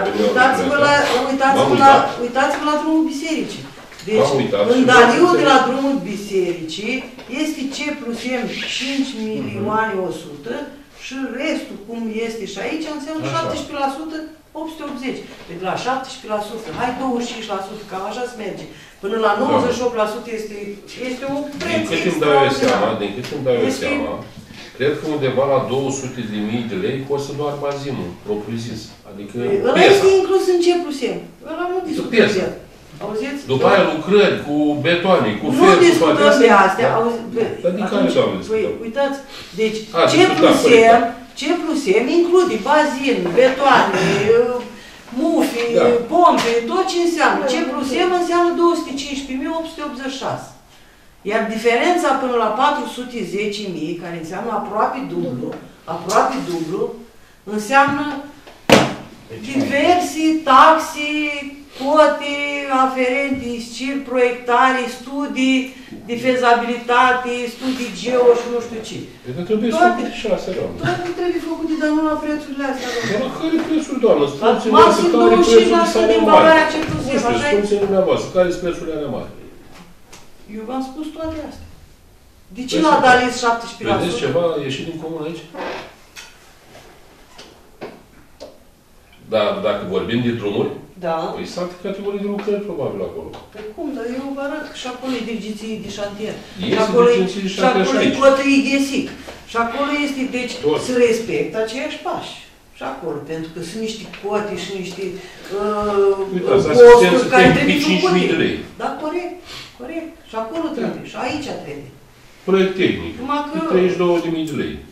Speaker 13: uitați-vă la drumul bisericii. Deci, în daliul de la drumul bisericii este C plus M 5.100.000 și restul, cum este și aici, înseamnă 17%, 880. Deci la 17%, hai 25%, cam așa se merge. Până la 98% este o preț extraordinar.
Speaker 4: Din cât îmi dau eu seama, cred că undeva la 200.000 de lei costă doar bazimul, propriu zis. Adică
Speaker 13: ăla este inclus în C plus M. Ăla nu discutăm. Auziți?
Speaker 4: După aia lucrări cu betoane, cu fer, cu
Speaker 13: toate astea. Nu discutăm de astea. Uitați, deci C plus M include bazin, betoane, mufi, pompe, tot ce înseamnă. C plus M înseamnă 215.886. Iar diferența până la 410.000, care înseamnă aproape dublu, înseamnă diverse taxe, cote aferente, scir, proiectare, studii de fezabilitate, studii geo și nu știu ce.
Speaker 4: Trebuie făcute 6 rău.
Speaker 13: Toate trebuie făcute, dar nu la prețurile astea.
Speaker 4: Dar la care prețuri, doamnă?
Speaker 13: Maxim 25% din valoarea C plus M, așa e?
Speaker 4: Spuneți-mi dumneavoastră, care sunt prețurile alea mari?
Speaker 13: Eu v-am spus toate astea. De ce l-a dalit 17%?
Speaker 4: Vedeți ceva ieșit din comun aici? Dar dacă vorbim de drumuri, păi sunt categorii de lucrări probabil acolo.
Speaker 13: Păi cum? Dar eu vă arăt că și acolo e dirigenții de șantier.
Speaker 4: Și acolo
Speaker 13: e cotă IGSIC. Și acolo este, deci, să respectă aceiași pași. Și acolo, pentru că sunt niște cote și niște costuri care trebuie făcute. Da, corect. Și acolo trebuie, și aici trebuie.
Speaker 4: Proiect tehnic, 32.000 de lei.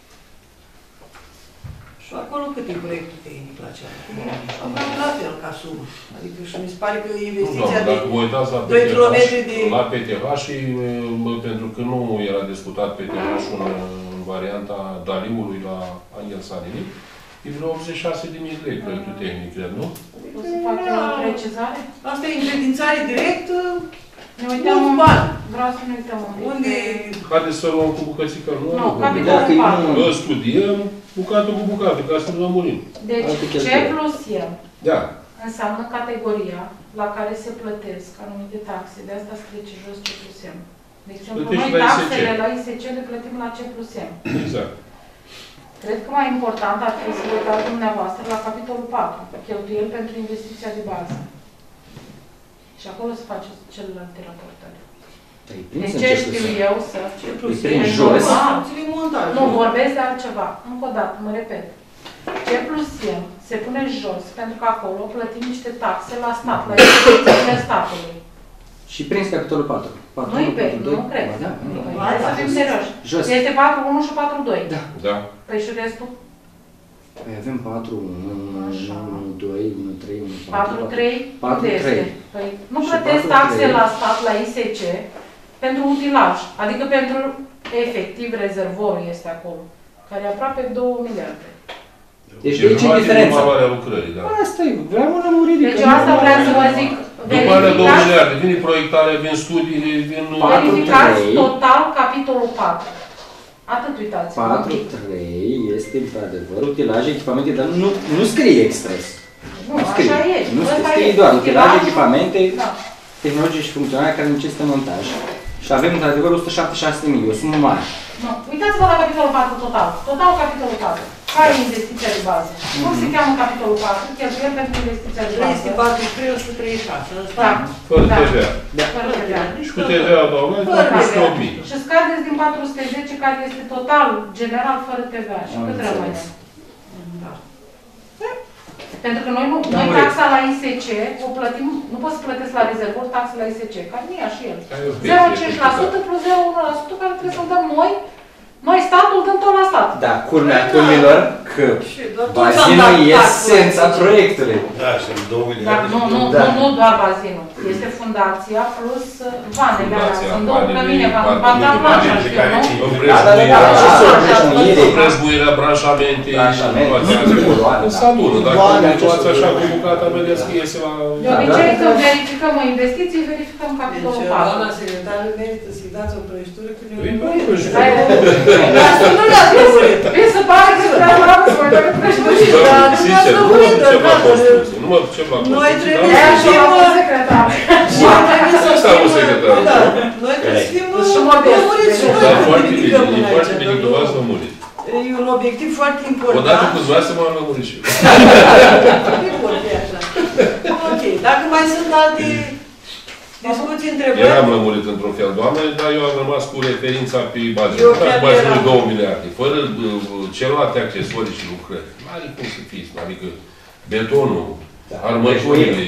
Speaker 13: Și acolo cât e proiectul tehnic la cealaltă? Aproape la fel ca sumă. Adică și mi se pare că investiția de 2 km de...
Speaker 4: La PTH și pentru că nu era discutat PTH-ul în varianta Daliului la Angel Sanini, e vreo 86.000 de lei proiectul tehnic, cred, nu?
Speaker 2: O să fac o precizare?
Speaker 13: Asta e încredințare direct,
Speaker 2: ne uităm în bani. Vreau să ne uităm
Speaker 13: unde...
Speaker 4: Haideți să luăm cu bucățica, nu?
Speaker 2: Nu, capitolul 4.
Speaker 4: Studiem bucată cu bucată, ca să nu lămurim.
Speaker 2: Deci, C plus M
Speaker 4: înseamnă
Speaker 2: categoria la care se plătesc anumite taxe. De asta scrie jos C plus M. De exemplu, noi taxele la ISC le plătim la C plus M.
Speaker 4: Exact.
Speaker 2: Cred că mai important ar fi să vă uitați dumneavoastră la capitolul 4, cheltuieli pentru investiția de bază. Și acolo se face celelalte raportări. Deci ce știu eu să...
Speaker 9: Prin jos.
Speaker 2: Nu, vorbesc de altceva. Încă o dată, mă repet. C plus M se pune jos, pentru că acolo plătim niște taxe la stat, la instituțiile statului.
Speaker 9: Și prins capitolul 4.
Speaker 2: Nu-i pe, nu cred. Hai să fim serioși. Este 4.1 și 4.2.
Speaker 4: Da.
Speaker 2: Păi și restul?
Speaker 9: Păi avem 4.1, 1.2, 1.3,
Speaker 2: 1.4. 4.3? Unde este? Păi nu plătesc taxe la stat, la ISC, pentru utilaj. Adică pentru efectiv rezervorul este acolo. Care e aproape 2 miliarde.
Speaker 9: Deci de ce diferența?
Speaker 4: Lucrării, da.
Speaker 9: Asta e, vreau o lămurire.
Speaker 2: Deci asta vreau să vă zic,
Speaker 4: După alea 2 miliarde, vine proiectarea, vin studiile, vin...
Speaker 2: Verificați total capitolul 4. Atât uitați.
Speaker 9: 4.3 este într-adevăr utilaje, echipamente, dar nu scrie expres.
Speaker 2: Nu, așa e.
Speaker 9: Nu scrie doar utilaje, echipamente, tehnologie și funcționare care necesită montaj. Și avem într-adevăr 176.000, o sumă mare.
Speaker 2: Nu. Uitați-vă la capitolul 4 total. Total capitolul 4. Care e investiția de bază? Cum se cheamă capitolul 4? Cheltuieli pentru investiția de bază.
Speaker 13: 343, 136.
Speaker 2: Da.
Speaker 4: Fără TVA.
Speaker 2: Fără TVA.
Speaker 4: Și cu TVA adăugat,
Speaker 13: fără
Speaker 4: 100.000.
Speaker 2: Și scadeți din 410, care este total, general, fără TVA. Și cât rămâne? Da. Pentru că noi taxa la ISC o plătim, nu poți să plătesc la rezervor taxa la ISC, care nu e așa el. 0,5% plus 0,1% care trebuie să-l dăm noi statul dăm tot la stat.
Speaker 9: Da, culmea culmilor că bazinul e esența proiectului.
Speaker 11: Da, și 2 miliarde.
Speaker 2: Nu doar bazinul. Este fundația plus vanele alea. Sunt două cămine, banda planșa, știu, nu?
Speaker 4: Prezbuirea, branșamente, se adună. Dacă luați așa cu bucata, vedeți că iese la...
Speaker 2: De obicei, când verificăm o investiție, verificăm capitolul 4.
Speaker 13: Doamna secretară merită să-i dați o prăjitură când
Speaker 2: Asta nu le-ați lămurit. Mi se pare că vreau să mă dă prăjitură.
Speaker 4: Sincer, nu mă ducem la construcție. Nu mă ducem la construcție.
Speaker 13: Noi trebuie să fim secretar. Noi trebuie să fim lămuriți și noi.
Speaker 4: Dar foarte bine că v-ați lămurit.
Speaker 13: E un obiectiv foarte important.
Speaker 4: Odată cu dumneavoastră m-am lămurit și eu.
Speaker 13: Ok, dacă mai sunt alte discuții, întrebări.
Speaker 4: Eram lămurit într-un fel, doamne, dar eu am rămas cu referința pe bazin. Dacă bazinul 2 miliarde, fără celelalte accesorii și lucrări. N-are cum să fie, adică betonul, armăturile,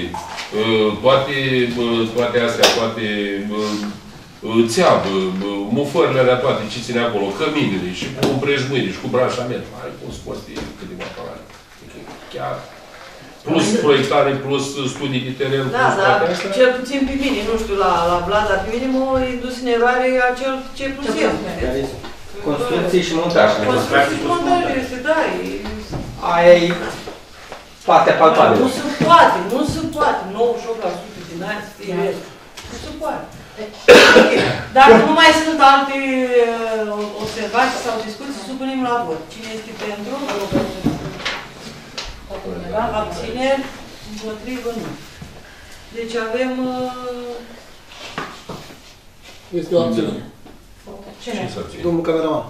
Speaker 4: toate astea, toate țeavă, mufările alea toate ce ține acolo, căminile și cu împrejmuire și cu branșament. N-are cum scoate câteva palare. Chiar. Plus proiectare, plus studii de teren,
Speaker 13: da,
Speaker 4: plus toate astea.
Speaker 13: Cel puțin pe mine, nu știu, la Vlad, dar pe mine m-a indus în eroare acel ce plus eu.
Speaker 9: Construcții și montaj.
Speaker 13: Construcții și montaj este, da.
Speaker 9: Aia e partea palpabilă.
Speaker 13: Nu se poate, 98% din aia să fie rest. Nu se poate. Dacă nu mai sunt alte observații sau discuții, supunem la vot. Cine este pentru? Abțineri, împotrivă, nu. Deci avem...
Speaker 14: Este o abținere.
Speaker 2: Cine?
Speaker 14: Domnul cameraman.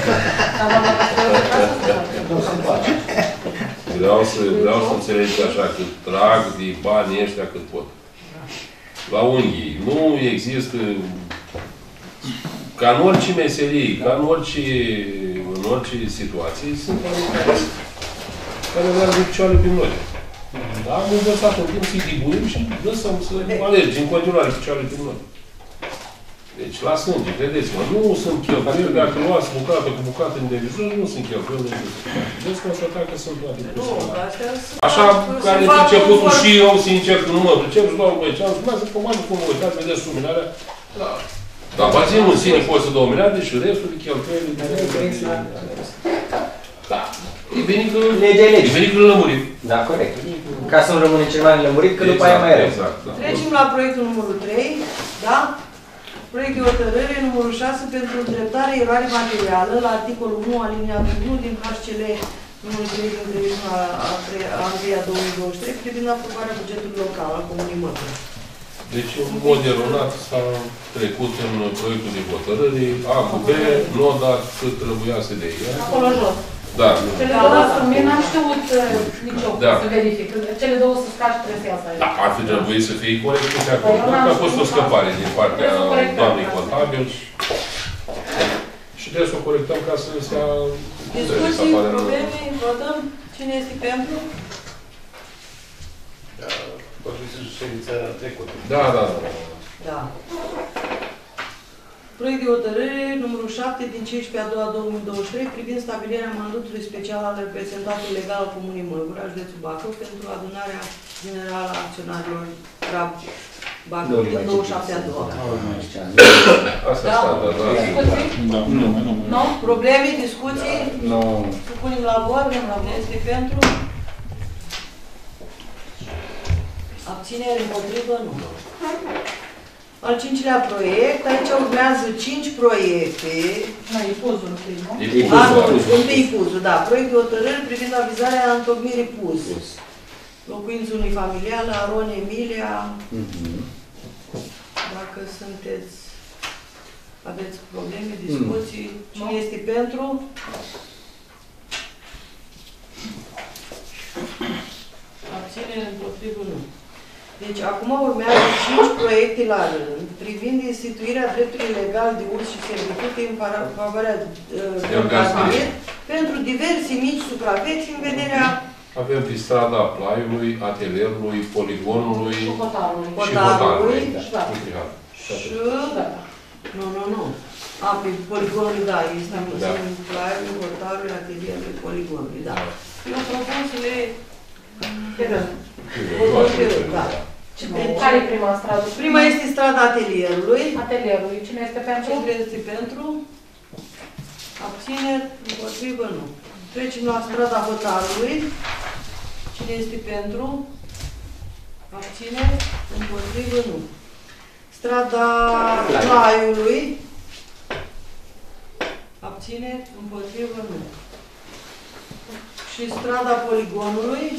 Speaker 4: Vreau să înțelegeți așa, că trag de banii ăștia cât pot. La unghii. Nu există... Ca în orice meserie, ca în orice situație, sunt oameni care vreau de picioare pe noi. Da, am învățat în timp să-i dibuim și lăsăm să alergi în continuare picioare pe noi. Deci, la sânge, credeți-mă, nu sunt cheltuieli, dacă luați bucată cu bucată în devizor, nu sunt cheltuieli. Veți constata că sunt toate personale. Așa, care este începutul și eu, sincer, că nu mă pricep și doar băi, ce-am spus, să comandă cum mă uitați, vedeți sumele alea. Da. Dar bazinul în sine costă 2 miliarde și restul de cheltuieli da. E venit că lămurim.
Speaker 9: Da, corect. Ca să nu rămâne cel mai lămurit, că după aia mai rău.
Speaker 13: Trecem la proiectul numărul 3, da? Proiect de hotărâre numărul 6 pentru îndreptare eroare materială la articolul 1 aliniatul 1 din HCL numărul 3 din 31 a 2023 privind aprobarea bugetului local al Comunii Mături.
Speaker 4: Deci, în mod eronat s-a trecut în proiectul de hotărâre, A cu B, nu a dat cât trebuia să dea.
Speaker 2: Acolo jos.
Speaker 4: Da.
Speaker 2: Cele două sume n-am știut nici eu să verific. Cele două să scași trebuie să iasă aici.
Speaker 4: Da, ar fi trebuit să fie corectuse acolo. Că a fost o scăpare din partea doamnei contabil și trebuie să o corectăm ca să stea...
Speaker 13: Discuții, probleme, votăm. Cine este pentru?
Speaker 4: Da.
Speaker 13: Proiect de hotărâre numărul 7 din 15/2/2023 privind stabilirea mandatului special al reprezentantului legal al Comunii Măgura, județul Bacău, pentru adunarea generală a acționarilor RAB Bacău din 27/2. Nu? Probleme, discuții?
Speaker 9: Nu.
Speaker 13: Supunem la vot, este pentru? Abțineri împotrivă? Nu. Al 5-lea proiect, aici urmează 5 proiecte.
Speaker 2: Nu, e puzul întâi, nu?
Speaker 13: Întâi puzul, da. Proiect de hotărâri privind avizarea întocmirii puz. Locuință unifamilială, Aron Emilia. Dacă sunteți, aveți probleme, discuții, cine este pentru? Abținere împotrivă? Nu. Deci, acum urmează 5 proiecte la rând, privind instituirea dreptului legal de uz și servitute în favoarea cartier pentru diverse mici suprafețe în vederea...
Speaker 4: Avem pe strada Plaiului, atelierului, poligonului și
Speaker 13: hotarului.
Speaker 4: Și...
Speaker 13: Nu. Pe poligonului, da, este în Plaiului, hotarului, atelierului, poligonului, da. Eu propun să le... Da.
Speaker 2: Care e prima stradă?
Speaker 13: Prima este strada Atelierului.
Speaker 2: Atelierului. Cine este pentru?
Speaker 13: Cine este pentru? Abțineri? Împotrivă? Nu. Trecem la strada Hotarului. Cine este pentru? Abțineri? Împotrivă? Nu. Strada Plaiului. Abțineri? Împotrivă? Nu. Și strada Poligonului.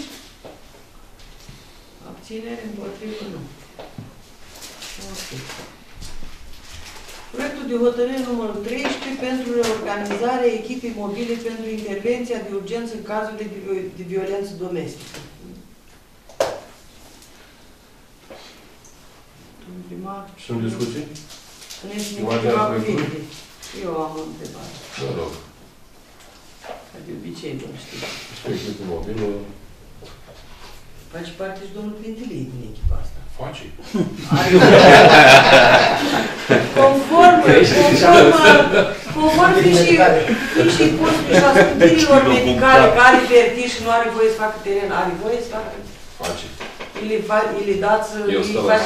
Speaker 13: Abținere, împotrivă, nu. Ok. Proiectul de hotărâre numărul 13 pentru reorganizarea echipei mobile pentru intervenția de urgență în cazurile de violență domestică.
Speaker 4: Sunt discuții?
Speaker 13: Spuneți-mi câteva cuvinte. Eu am o întrebare.
Speaker 4: Mă rog.
Speaker 13: Ca de obicei, nu știu.
Speaker 4: Echipul mobilă...
Speaker 13: Face parte și domnul Pintilii din echipa asta.
Speaker 4: Face.
Speaker 13: Conform fișii postului și a studiilor medicale care verti și nu are voie să facă teren, are voie să facă?
Speaker 4: Face.
Speaker 13: Îi le dați...
Speaker 4: Eu stau la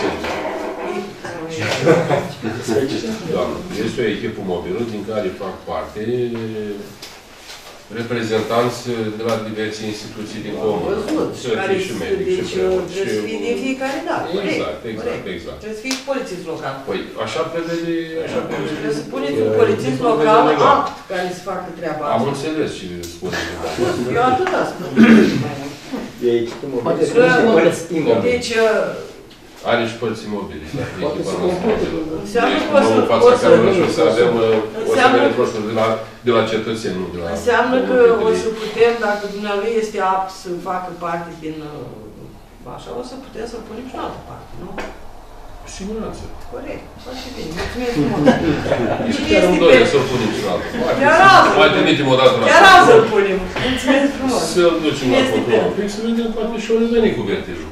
Speaker 4: Doamne, este o echipă mobilă din care fac parte reprezentanți de la diverse instituții din comună.
Speaker 13: Deci trebuie să fie din fiecare dată.
Speaker 4: Exact.
Speaker 13: Trebuie să fie și polițist local.
Speaker 4: Păi, așa prevede...
Speaker 13: Trebuie să puneți un polițist local apt care să facă treaba asta.
Speaker 4: Am înțeles ce spune.
Speaker 13: Eu atâta spun.
Speaker 9: E echipă mobilă.
Speaker 13: Deci...
Speaker 4: Are și părți imobile.
Speaker 13: Înseamnă că
Speaker 4: o să avem reproșuri de la cetățeni, nu de la...
Speaker 13: Înseamnă că o să putem, dacă dumnealui este apt să facă parte din... Așa, o să putem să-l punem și în altă parte, nu?
Speaker 4: Cu siguranță.
Speaker 13: Corect. Foarte bine. Mulțumesc frumos.
Speaker 4: Nici chiar îmi doresc să-l punem și în altă parte. Mai trimitem o dată la...
Speaker 13: Chiar am să-l punem. Mulțumesc frumos.
Speaker 4: Să-l ducem la control. Păi să vedem poate și ori veni cu vertijul.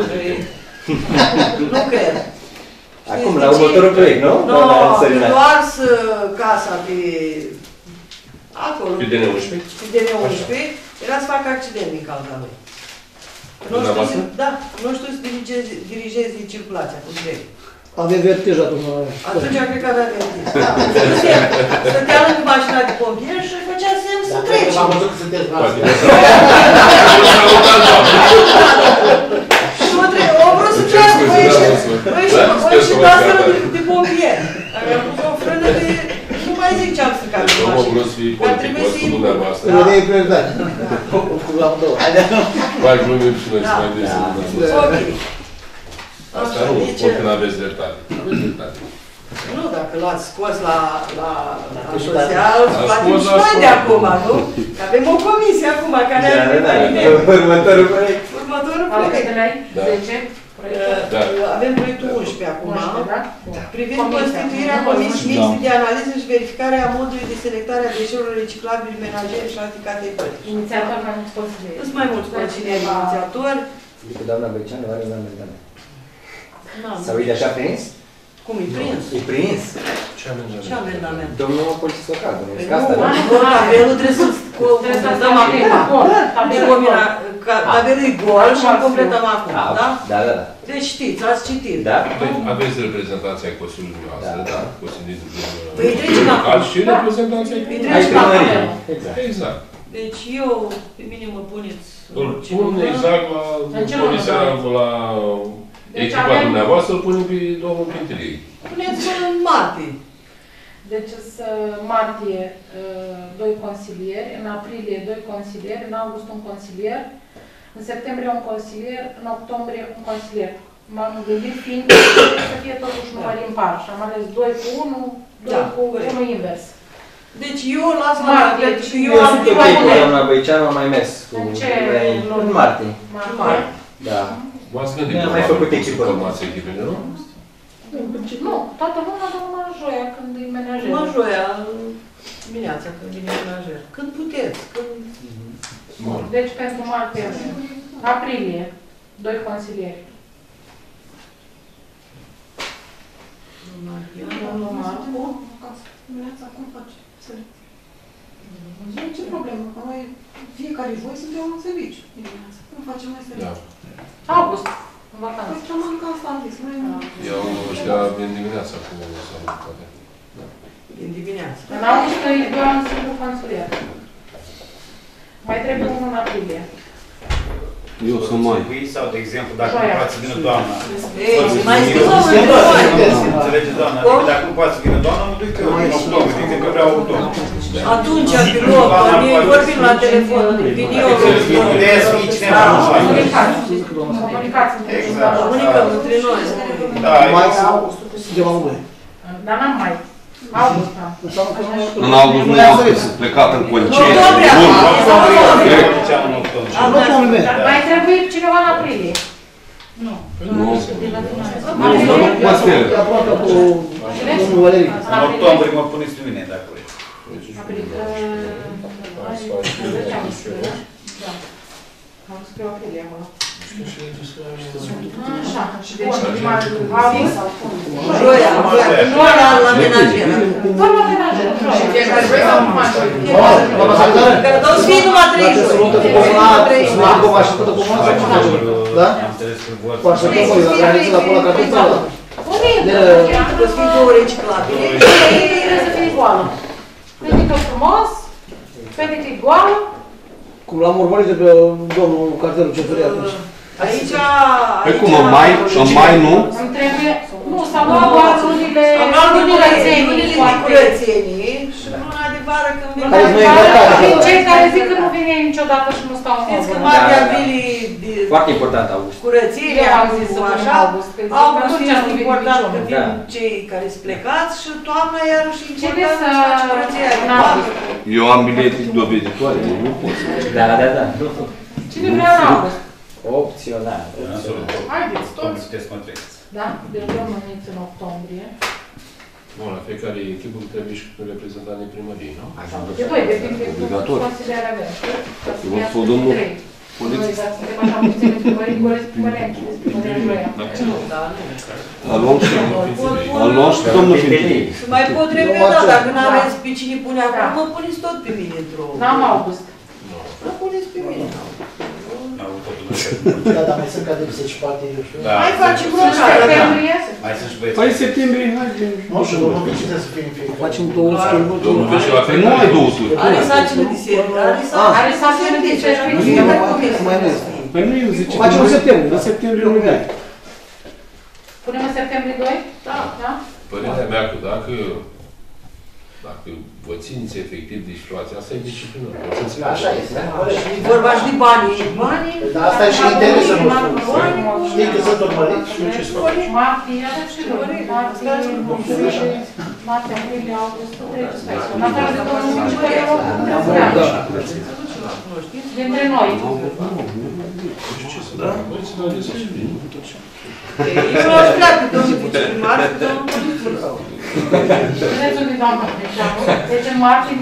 Speaker 13: Nu cred.
Speaker 9: Acum, la următorul proiect, nu?
Speaker 13: Nu, doar să casa pe... acolo.
Speaker 4: Pe DN11?
Speaker 13: Pe DN11. Era să facă accident din cauza lui. Nu știu să dirigezi circulația, cum trebuie.
Speaker 14: Avea vertij atunci.
Speaker 13: Atunci cred că avea vertij. Da. Stătea lângă mașina de pompier și făcea semn să trece.
Speaker 14: Am văzut că sunteți noastră.
Speaker 13: O vrut să treacă, voi și noastră de pompier. Dacă am pus o frână de... Nu mai zic ce am să capi în mașină.
Speaker 4: Eu mă vreau să fii politicos cu dumneavoastră.
Speaker 14: Nu de prioritate. La două.
Speaker 4: Mai glumim și noi să mai desem.
Speaker 13: Ok.
Speaker 4: Asta nu, oricând n-aveți dreptate. Aveți dreptate.
Speaker 13: Nu, dacă l-ați scos la șosea, poate și noi de acum, nu? Că avem o comisie acum care are
Speaker 9: următorul proiect.
Speaker 13: Următorul proiect.
Speaker 2: 10?
Speaker 13: Avem proiectul 11 acum, privind constituirea comisii mixte de analiză și verificare a modului de selectare a deșeurilor reciclabile menajere și alte categorii.
Speaker 2: Inițiator mai mulți consilieri.
Speaker 13: Sunt mai mulți consilieri inițiatori.
Speaker 9: Adică doamna Breceanu are un amendament. Sau e de așa prins?
Speaker 13: Cum e prins?
Speaker 9: E prins?
Speaker 13: Ce amendament?
Speaker 9: Domnul polițist local, domnul
Speaker 13: Scasta. Nu, tabelul trebuie să completăm acum. Tabelul e gol și îl completăm acum, da?
Speaker 9: Da.
Speaker 13: Deci știți, ați citit.
Speaker 9: Da.
Speaker 4: Aveți reprezentanții ai Consiliului noastră, da? Consiliul
Speaker 13: Păi trecem
Speaker 4: local și reprezentanții ai
Speaker 13: primăriei.
Speaker 4: Exact.
Speaker 13: Deci eu, pe mine mă puneți...
Speaker 4: Îl pun exact la comisia, la Echipa dumneavoastră îl punem pe domnul Pintilei.
Speaker 13: Puneți-mă în martie.
Speaker 2: Deci, martie 2 consilieri, în aprilie 2 consilieri, în august un consilier, în septembrie un consilier, în octombrie un consilier. M-am gândit fiind că să fie totuși număr impar și am ales 2 cu 1, 2 cu 1 invers.
Speaker 13: Deci eu las la
Speaker 2: martie.
Speaker 9: Eu sunt ok cu doamna Băiceanu, am mai mers cu... În martie. Da.
Speaker 4: V-ați gândit
Speaker 9: am mai făcut echipă.
Speaker 4: Formație echipele, nu?
Speaker 2: Nu, toată lumea dă numai joia când îi menajează.
Speaker 13: Numai joia, dimineața când vine menajer. Când puteți, când...
Speaker 2: Deci pentru martie, aprilie, 2 consilieri. Domnul Marcu.
Speaker 15: Dimineața, cum faci? Ce problemă? Că noi fiecare voi suntem în serviciu dimineața. Cum facem noi serviciu?
Speaker 2: August, în vacanță.
Speaker 15: Păi cam încă asta am zis.
Speaker 4: Eu ăștia vin dimineața cu salut, poate.
Speaker 13: Din dimineața.
Speaker 2: În august e doar un singur consilier. Mai trebuie unul în aprilie.
Speaker 11: Eu sunt mai. Sau, de exemplu, dacă nu poate să vină doamna.
Speaker 13: Mai
Speaker 11: înțelegeți, doamna? Dacă nu poate să vină doamna, mă duc eu în octombrie, de exemplu, vreau octombrie.
Speaker 13: Atunci, pe loc, vorbim la telefon, vin eu.
Speaker 11: Puteți fi cineva nu știu.
Speaker 2: Comunicați.
Speaker 11: Exact.
Speaker 13: Comunicăm între noi.
Speaker 14: Mai suntem amândoi.
Speaker 2: Dar n-am mai. August, da.
Speaker 7: În august nu am plecat în concediu.
Speaker 2: Mai trebuie cineva în aprilie. Nu.
Speaker 7: Nu poți fi.
Speaker 11: În octombrie mă puneți pe mine, dacă vreți.
Speaker 2: Am scris aprilie, mă. Așa. Deci, august.
Speaker 13: Joia la menajer.
Speaker 2: Doar la menajer.
Speaker 13: Că o să fie numai 3 joi.
Speaker 14: Da? Poate să fie la graniță, acolo, la cartița ăla.
Speaker 13: Că să fie 2 reciclabile.
Speaker 2: Trebuie să fie goală. Pedică frumos, pedică goală.
Speaker 14: Cum l-am urmărit de pe domnul cartelul cetării atunci.
Speaker 13: Aici...
Speaker 7: Păi cum, în mai nu?
Speaker 2: Îmi trebuie... Nu, s-au luat doar lunile
Speaker 13: curățenii și luna de vară când
Speaker 2: vin cei care zic că nu vine niciodată și nu stau în
Speaker 13: știți că martea bilii
Speaker 9: foarte important august.
Speaker 13: Curățenii, am zis așa, august este important că vin cei care sunt plecați și toamna iarăși important să faci curățenia.
Speaker 7: Eu am bilete doveditoare, nu pot.
Speaker 9: Da.
Speaker 2: Cine vrea în august?
Speaker 9: Opțional.
Speaker 2: Haideți, toți.
Speaker 11: Sunteți contrați.
Speaker 2: Da? Deci eu mă niți în octombrie.
Speaker 4: Bun, la fiecare echipă trebuie și reprezentant de primărie, nu?
Speaker 2: De voi, depinde de cum consilierea avem.
Speaker 7: Vă domnul
Speaker 2: Noi, dar suntem așa puțin de primării, golezi primării, închideți primării Joia.
Speaker 7: Al luăm și domnul Pintilei.
Speaker 13: Și mai pot repeta, dacă n-aveți pe cine pune acum, mă puneți tot pe mine într-o...
Speaker 2: N-am august.
Speaker 13: Mă puneți pe mine.
Speaker 14: Da, dar mai sunt cadepse și partide, eu știu.
Speaker 13: Mai facem rogare.
Speaker 11: Mai sunt și băieți.
Speaker 10: Păi septembrie, hai.
Speaker 14: Nu știu, domnul Vici trebuie să fie în fiecare. Facem 2 schimburi.
Speaker 4: Domnul Vici la fel,
Speaker 7: nu ai 200.
Speaker 13: Are sarcină de serie.
Speaker 2: Are sarcină de serie.
Speaker 14: Mai mult.
Speaker 10: Păi nu eu zice.
Speaker 14: Facem în septembrie. În septembrie nu mai.
Speaker 2: Punem în septembrie 2?
Speaker 13: Da.
Speaker 4: Părerea mea că dacă vă țineți efectiv de situația asta, e disciplină.
Speaker 14: Așa este.
Speaker 13: Vorba și de banii.
Speaker 14: Dar asta e și interesul nostru. Știi că sunt urmăriți și nu ce spune.
Speaker 2: Martie, avem și noi. Martie, aprilie, august, trece pe aici. În afară de domnul Vici, care e oricum dintre noi.
Speaker 13: Eu l-aș vrea pe domnul viceprimar, pe domnul polițist.
Speaker 2: Vedeți unde doamna Băiceanu? Deci în martie...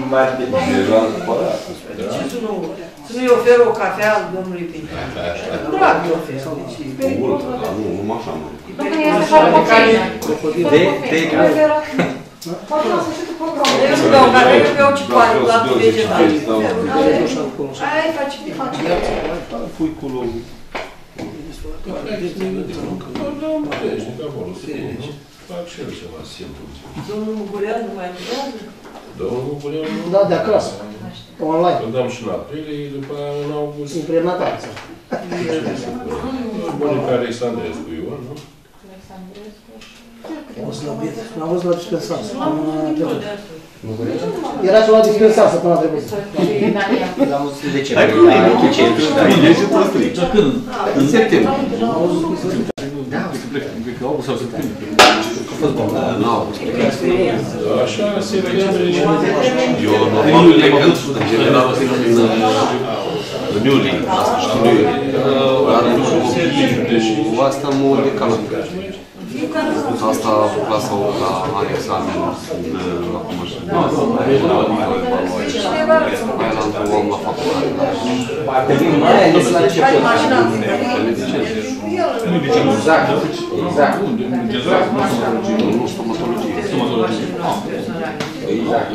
Speaker 13: Ce să nu-i oferă o cafea domnului Pintilei? Drag îi oferă.
Speaker 7: Nu așa, mă.
Speaker 2: Nu că este fără cofeină.
Speaker 13: Eu nu beau cafea, eu beau cipoare, lapte vegetal. Aia îi face bine.
Speaker 7: Pui cu loc.
Speaker 4: Fac și eu ceva simplu.
Speaker 13: Domnul Mugurean nu mai lucrează?
Speaker 4: Domnul Mugurean nu...
Speaker 14: Da, de acasă. Online.
Speaker 4: Îl dăm și în aprilie, după aia în august.
Speaker 14: Implementare.
Speaker 4: Bunica Alexandrescu Ion.
Speaker 14: Am văzut la dispensar. Era ceva dispensar săptămâna trecută.
Speaker 9: L-am văzut în decembrie.
Speaker 10: În septembrie.
Speaker 9: Da,
Speaker 10: cred că august sau septembrie.
Speaker 9: A fost bun, dar nu august.
Speaker 4: Așa, septembrie și...
Speaker 7: Eu normal cred că în general o să fie în iulie. Dar asta mă decalat. Asta clasa 8 la examen acum și mai la într-un la facultate.
Speaker 9: Mai ales la început. Exact, exact.
Speaker 7: Nu stomatologie.
Speaker 9: Exact.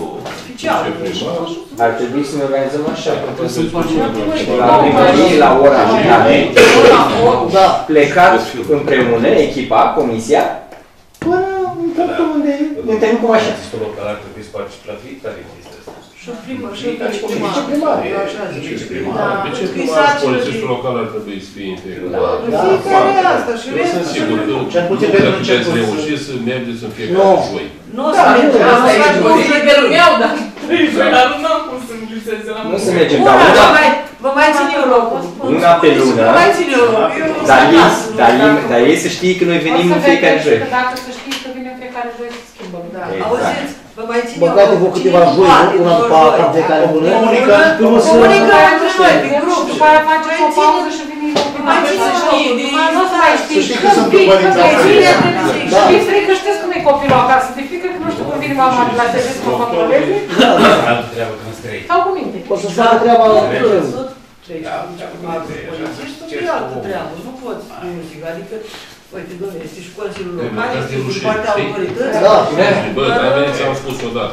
Speaker 9: Ar trebui să ne organizăm așa. La primărie, la ora în care plecați împreună, echipa, comisia, până în punctul unde ne întâlnim cu mașina.
Speaker 8: Local ar trebui să participe la fiecare chestie asta.
Speaker 1: Și primar, și viceprimar.
Speaker 4: Viceprimar și polițistul local ar trebui să fie integrat.
Speaker 1: Fiecare asta și restul.
Speaker 4: Sunt sigur că puteți reuși să mergeți în fiecare joi.
Speaker 1: Nu o să mergem. Asta e nivelul meu, dar
Speaker 9: nu să mergem, dar
Speaker 1: vă mai țin eu locul.
Speaker 9: Una pe lună,
Speaker 1: vă mai țin eu locul.
Speaker 9: dar ei să știe că noi venim în fiecare joi.
Speaker 2: Dacă să știți că venim în fiecare joi, să schimbăm.
Speaker 1: Auziți, vă mai țin eu locul.
Speaker 14: Băgați-vă câteva joi, una după alta în fiecare lună.
Speaker 1: Comunicăm între noi, din grup.
Speaker 2: După aia faceți o pauză și venim în
Speaker 1: mai țin să știi.
Speaker 2: Nu o să mai știi când vii, când mai vine. Și vii frică, știți cum e copilul acasă. De frică că nu știu când vine mama de la serviciu cu controleze. Sau cu minte.
Speaker 14: O să-ți facă treaba la rând.
Speaker 1: Polițistul e altă treabă, nu poți muzică, adică, uite, dom'le, este și Consiliul Local, este și partea autorității.
Speaker 14: Da,
Speaker 4: bă, dar veniți, am spus odată.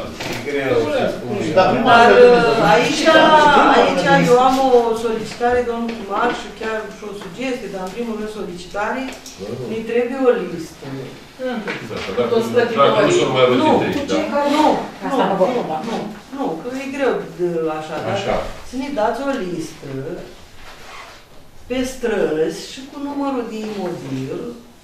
Speaker 1: Dar aici eu am o solicitare, domnul primar, și chiar și o sugestie, dar în primul rând solicitare, ne trebuie o listă.
Speaker 4: Toți plătitorii.
Speaker 1: Nu, că e greu de așa, dar să ne dați o listă pe străzi și cu numărul de imobil.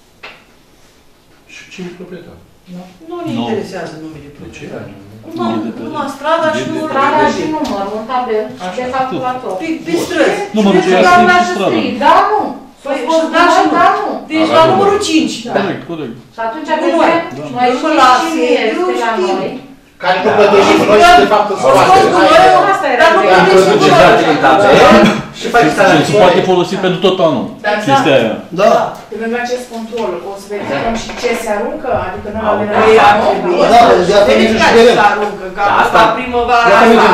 Speaker 4: Și cine e proprietar?
Speaker 1: Nu ne interesează numele proprietar. Numai strada și numărul.
Speaker 2: Strada și numărul, un tabel de calculator.
Speaker 1: Pe străzi.
Speaker 10: Numărul ce ia și strada.
Speaker 2: Da, nu.
Speaker 1: Păi, da, nu. Deci la numărul 5.
Speaker 10: Corect, corect.
Speaker 2: Și atunci vedem, noi știm cine este la noi.
Speaker 14: Care nu plătești și noi și de fapt să
Speaker 2: Asta era.
Speaker 14: și faci
Speaker 10: Se poate folosi pentru tot anul. Chestia aia.
Speaker 14: Da.
Speaker 16: Pe lângă acest control, o să verificăm și ce se aruncă, adică noi la
Speaker 1: asta primăvara,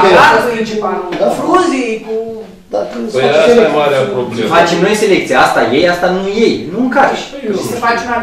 Speaker 1: frunzii cu...
Speaker 4: Păi asta e marea problemă.
Speaker 9: Facem noi selecția, asta ei, asta nu ei, nu încarci.
Speaker 16: Se face un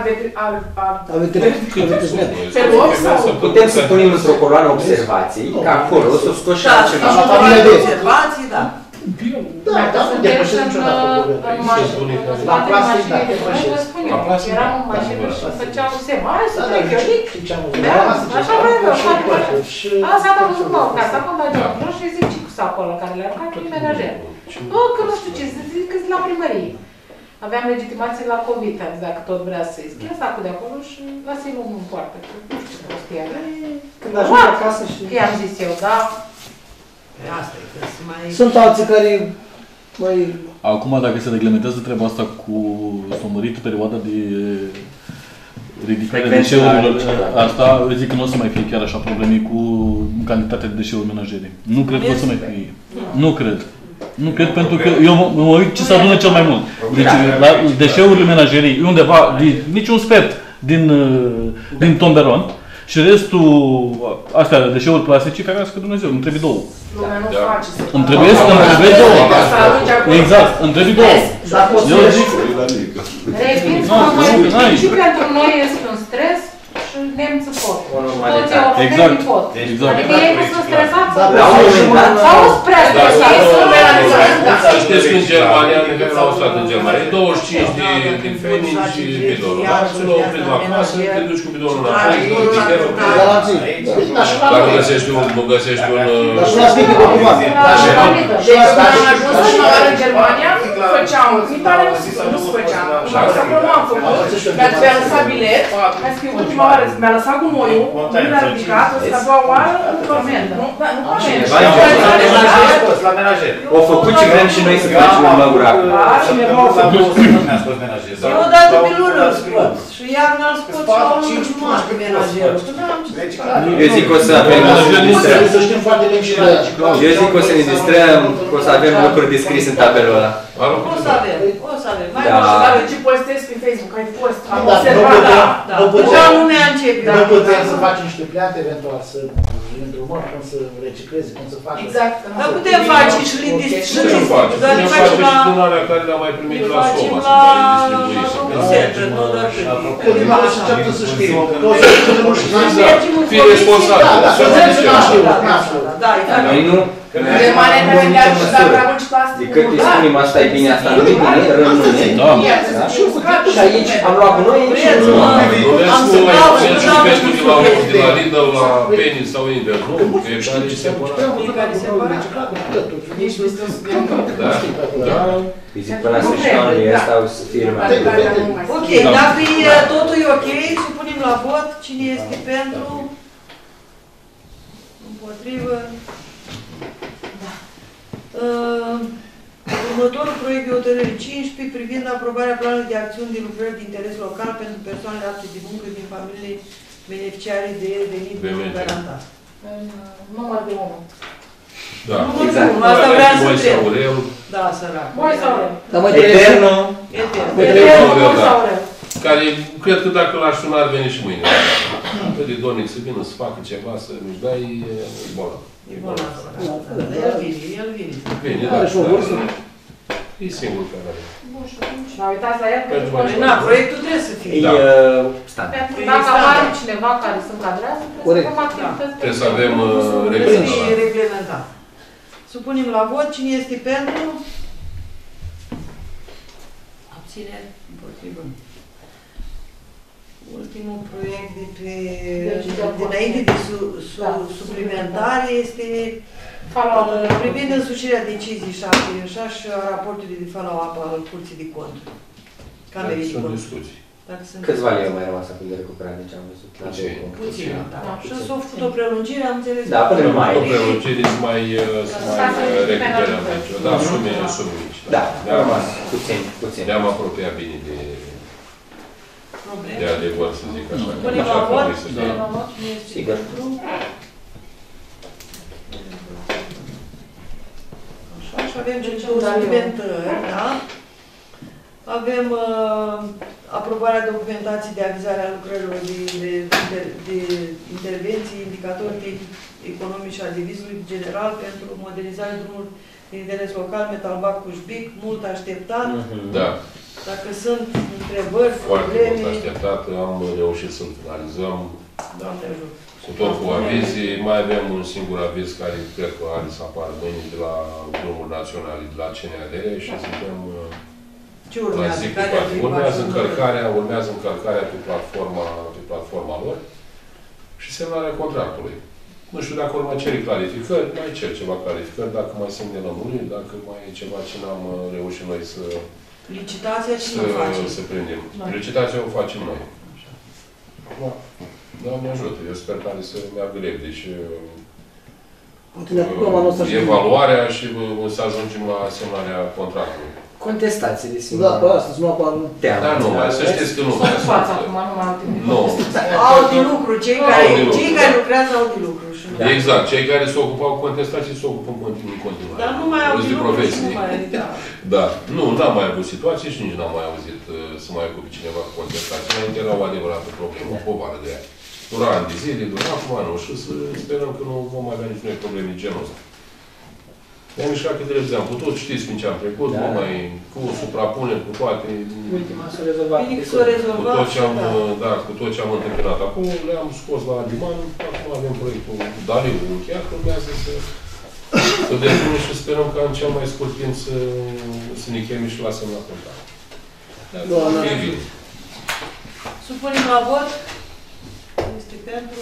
Speaker 14: pe
Speaker 16: loc sau?
Speaker 9: Putem să punem într-o coloană observații, ca acolo să scoși altceva.
Speaker 1: Observații, da.
Speaker 14: Da, nu depășesc niciodată problema. La plastic, da, depășesc.
Speaker 2: Eram în mașină și făceam semn, hai să trec eu lic. Așa vreau eu, asta am văzut mă, ca să acum mergem jos și zic ce cu sacul ăla care le-a aruncat prin menajer. Bă, că nu știu ce, zic că la primărie. Aveam legitimație la COVID, dacă tot vrea să-i schimb sacul de acolo și lasă-i omul în poartă. Nu știu ce prostie avea.
Speaker 14: Când ajunge acasă și...
Speaker 2: I-am zis eu, da.
Speaker 1: Asta e, că se mai...
Speaker 14: Sunt alții care mai...
Speaker 10: Acum, dacă se reglementează treaba asta cu somărit perioada de ridicare a deșeurilor, asta zic că nu o să mai fie chiar așa probleme cu cantitatea de deșeuri menajere. Nu cred că o să mai fie. Nu cred. Nu cred, pentru că eu mă uit ce se adună cel mai mult. Deci, la deșeurile menajerii e undeva, niciun sfert din tomberon. Și restul, astea, deșeuri plastice, ferească Dumnezeu, îmi trebuie două.
Speaker 16: Lumea nu face.
Speaker 10: Îmi trebuie două. Exact, îmi trebuie două. Eu zic...
Speaker 2: Revin, și pentru noi este un stres și nemții pot. Toți europenii pot. Adică ei nu sunt stresați sau sunt prea stresați.
Speaker 4: Să știți că în Germania, Mihail a stat în Germania, 25 de fenici și bidonul. Și l-au oprit la casă, te duci cu bidonul înapoi, dacă găsești un...
Speaker 14: Dar și la spică pe privat.
Speaker 16: Deci, când am ajuns în Germania, făceam, mi pare nu se făceam. Asta că nu am făcut. Mi-a lăsat bilet, hai să fie ultima oară, mi-a lăsat cu noiul, nu l-a ridicat, ăsta a doua oară, într-o amendă. Nu
Speaker 11: la menajer.
Speaker 9: O făcut ce vrem și noi să facem în Măgura.
Speaker 11: Cineva a făcut o să mi-a scos menajer.
Speaker 13: Eu o dată pe lună îl scot. Și iar mi-a scot și la o lună jumătate menajerul.
Speaker 9: Eu zic că o să avem...
Speaker 14: Să știm foarte bine și la
Speaker 9: Eu zic că o să ne distrăm, că o să avem lucruri de scris în tabelul ăla.
Speaker 13: O să avem, o să avem. Mai
Speaker 9: Da.
Speaker 13: mult și
Speaker 16: Dacă ce postezi pe Facebook, ai post, am
Speaker 14: Da,
Speaker 16: observat,
Speaker 14: nu putem-
Speaker 13: Deja lumea începe.
Speaker 14: Nu putem să facem niște pleate eventual, să îndrumăm cum să recicleze, cum să facem.
Speaker 16: Exact.
Speaker 13: Dar putem face și
Speaker 4: Putem face. Putem face și donarea care le-am mai primit de la Soma, să mai distribuim.
Speaker 13: nu doar
Speaker 14: Câteva să înceapă să știe. Că o să nu știu.
Speaker 4: Fii responsabil.
Speaker 14: Să înțelegi că n-știu.
Speaker 9: Noi nu...
Speaker 16: Germania care îndeamnă și dacă arunci plastic.
Speaker 9: De cât îi spunem asta e bine, asta nu e bine, rămâne. Și aici am luat cu noi, aici nu
Speaker 4: Am să dau de la Lidl la Penny sau Inter, nu? Fiecare e separat. Da.
Speaker 9: Îi zic până la sfârșitul anului ăsta o să fie mai.
Speaker 13: Ok, dacă totul e ok, supunem la vot. Cine este pentru? Împotrivă? Următorul proiect de hotărâre 15 privind aprobarea planului de acțiuni de lucrări de interes local pentru persoanele apte de muncă din familii beneficiare de venit garantat.
Speaker 16: Număr de 1.
Speaker 4: Da.
Speaker 13: Exact. Asta vreau să
Speaker 4: Moise
Speaker 13: întreb.
Speaker 4: Aurel.
Speaker 13: Da, sărac.
Speaker 16: Moise Aurel.
Speaker 9: Eternul.
Speaker 4: Eternul, da. Care, cred că dacă l-aș suna, ar veni și mâine. Vede, Doamne, să vină să facă ceva, să nu-și dai, e bolnav.
Speaker 13: E bolnav. El vine, el vine.
Speaker 4: Vine, da.
Speaker 14: Are și o vârstă.
Speaker 4: E singur care are.
Speaker 16: Dar uitați la el că
Speaker 13: Na, proiectul trebuie să fie.
Speaker 4: Da.
Speaker 16: Pentru dacă apare cineva care se încadrează, trebuie să avem activități.
Speaker 4: Trebuie să avem
Speaker 13: reglementat. Supunem la vot. Cine este pentru? Abțineri? Împotrivă. Ultimul proiect de pe... dinainte de suplimentare este privind însușirea deciziei 76 și a raportului de follow-up al Curții de Conturi. Camerei de Conturi.
Speaker 9: Câți vali au mai rămas acum de recuperat? Deci am văzut.
Speaker 13: Puțin, da. Și s-a făcut o prelungire, am înțeles.
Speaker 9: Da, până mai.
Speaker 4: O prelungire să mai recuperăm aici. Da, sume mici.
Speaker 9: Da, au rămas puțin.
Speaker 4: Ne-am apropiat bine de adevăr, să zic așa.
Speaker 13: Punem la vot?
Speaker 9: Sigur.
Speaker 13: Așa, și avem și suplimentări, da? Avem aprobarea documentației de avizare a lucrărilor de intervenții, indicatori economici al devizului general pentru modernizarea drumului de interes local, Metalbac Cușbic, mult așteptat.
Speaker 4: Da.
Speaker 13: Dacă sunt întrebări,
Speaker 4: foarte
Speaker 13: probleme...
Speaker 4: mult așteptat, am reușit să-l finalizăm.
Speaker 13: Doamne ajută.
Speaker 4: Cu tot cu avizii, mai avem un singur aviz care cred că are să apară mâine de la drumuri naționale, de la CNAD și suntem...
Speaker 13: Ce urmează?
Speaker 4: Urmează încărcarea pe platforma lor și semnarea contractului. Nu știu dacă urmă ceri clarificări, mai cer ceva clarificări, dacă mai sunt de lămuriri, dacă mai e ceva ce n-am reușit noi să...
Speaker 13: Licitația cine o face?
Speaker 4: Să prindem. Licitația o facem noi. Doamne ajută, eu sper că să meargă repede și evaluarea și să ajungem la semnarea contractului.
Speaker 9: Contestații, desigur.
Speaker 14: Da, pe asta, să nu apară...
Speaker 4: Da, nu, mai să știți că nu.
Speaker 16: Sunt față acum, nu mai au timp.
Speaker 4: Nu.
Speaker 13: Au de lucru, cei care lucrează au de lucru.
Speaker 4: Exact, cei care se ocupau cu contestații se ocupă în continuare.
Speaker 13: Dar nu mai au de lucru și nu mai...
Speaker 4: Da. Nu, n-am mai avut situații și nici n-am mai auzit să mai ocupe cineva cu contestații. Înainte era o adevărată problemă, o povară de aia. Dura ani de zile, dura acum nu și să sperăm că nu vom avea niciun probleme de genul ăsta. Ne-am mișcat cât de repede am putut, știți prin ce am trecut, nu mai cu suprapuneri, cu toate...
Speaker 9: Ultima s-a rezolvat.
Speaker 4: Cu tot ce am întâmpinat acum, le-am scos la liman, acum avem proiectul Daliu încheiat, urmează să depunem și sperăm ca în cel mai scurt timp să ne cheme și la semnat contract. E bine.
Speaker 13: Supunem la vot. Este pentru...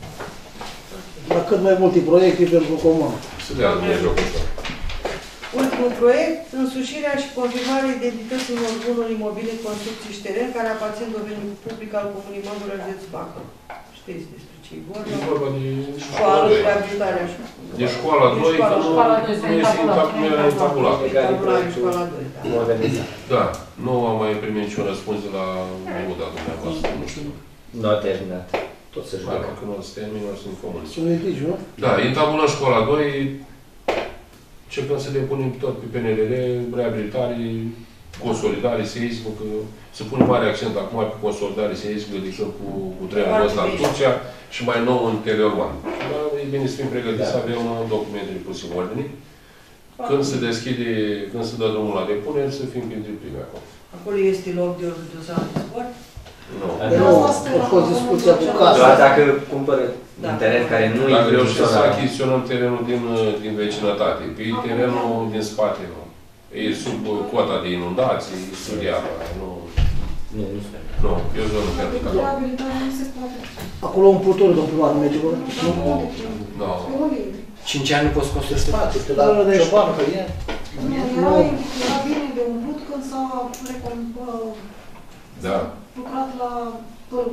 Speaker 14: La cât mai multe proiecte pentru comun.
Speaker 4: Să dea Dumnezeu cu așa.
Speaker 13: Ultimul proiect, însușirea și confirmarea identității unor bunuri imobile, construcții și teren care aparțin domeniului public al Comunii Mădură, județul Bacău. Știți despre ce e vorba?
Speaker 4: E vorba de
Speaker 13: școală și reabilitarea.
Speaker 4: De școala 2, că nu este intabulat. Da, nu am mai primit niciun răspuns de la Uda dumneavoastră, nu știu.
Speaker 9: Nu a terminat. Tot se joacă.
Speaker 4: Dacă nu o să termin, o să-mi comunic.
Speaker 14: Sunt litigi, nu?
Speaker 4: Da, intabulăm școala 2, încercăm să depunem tot pe PNRR, reabilitare, consolidare seismică, că se pune mare accent acum pe consolidare seismică, de exemplu cu trenul ăsta în Turcia și mai nou în Teleorman. Dar e bine să fim pregătiți să avem documentele puse în ordine. Când se deschide, când se dă drumul la depunere, să fim printre primii acolo.
Speaker 13: Acolo este loc de organizare de sport?
Speaker 4: Nu.
Speaker 14: A fost discuția cu casa.
Speaker 9: Doar dacă cumpără un teren care nu e
Speaker 4: dacă reușim să achiziționăm terenul din vecinătate, pe terenul din spate, nu. E sub cota de inundații, sub iarba, nu. Nu, e o zonă pentru că
Speaker 14: acolo un purtor, domnul primar, nu merge vorba?
Speaker 4: Nu.
Speaker 9: 5 ani nu poți construi
Speaker 14: spate, că la de școală, că e.
Speaker 15: Era bine de umplut când s-a lucrat la păr.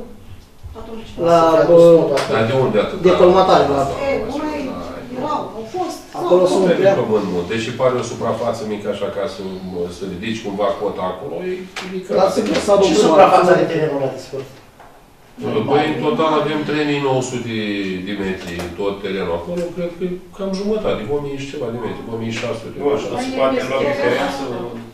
Speaker 4: Dar de unde atât?
Speaker 14: De colmatare.
Speaker 15: Erau, au fost.
Speaker 14: Acolo sunt
Speaker 4: pe pământ mult. Deși pare o suprafață mică așa ca să ridici cumva cota acolo, e ridicat.
Speaker 14: Ce suprafața de terenul ăla de sport?
Speaker 4: Păi, în total avem 3900 de metri tot terenul acolo, cred că cam jumătate, 1000 și ceva de metri, 1600.
Speaker 11: Nu, și se poate lua de teren să...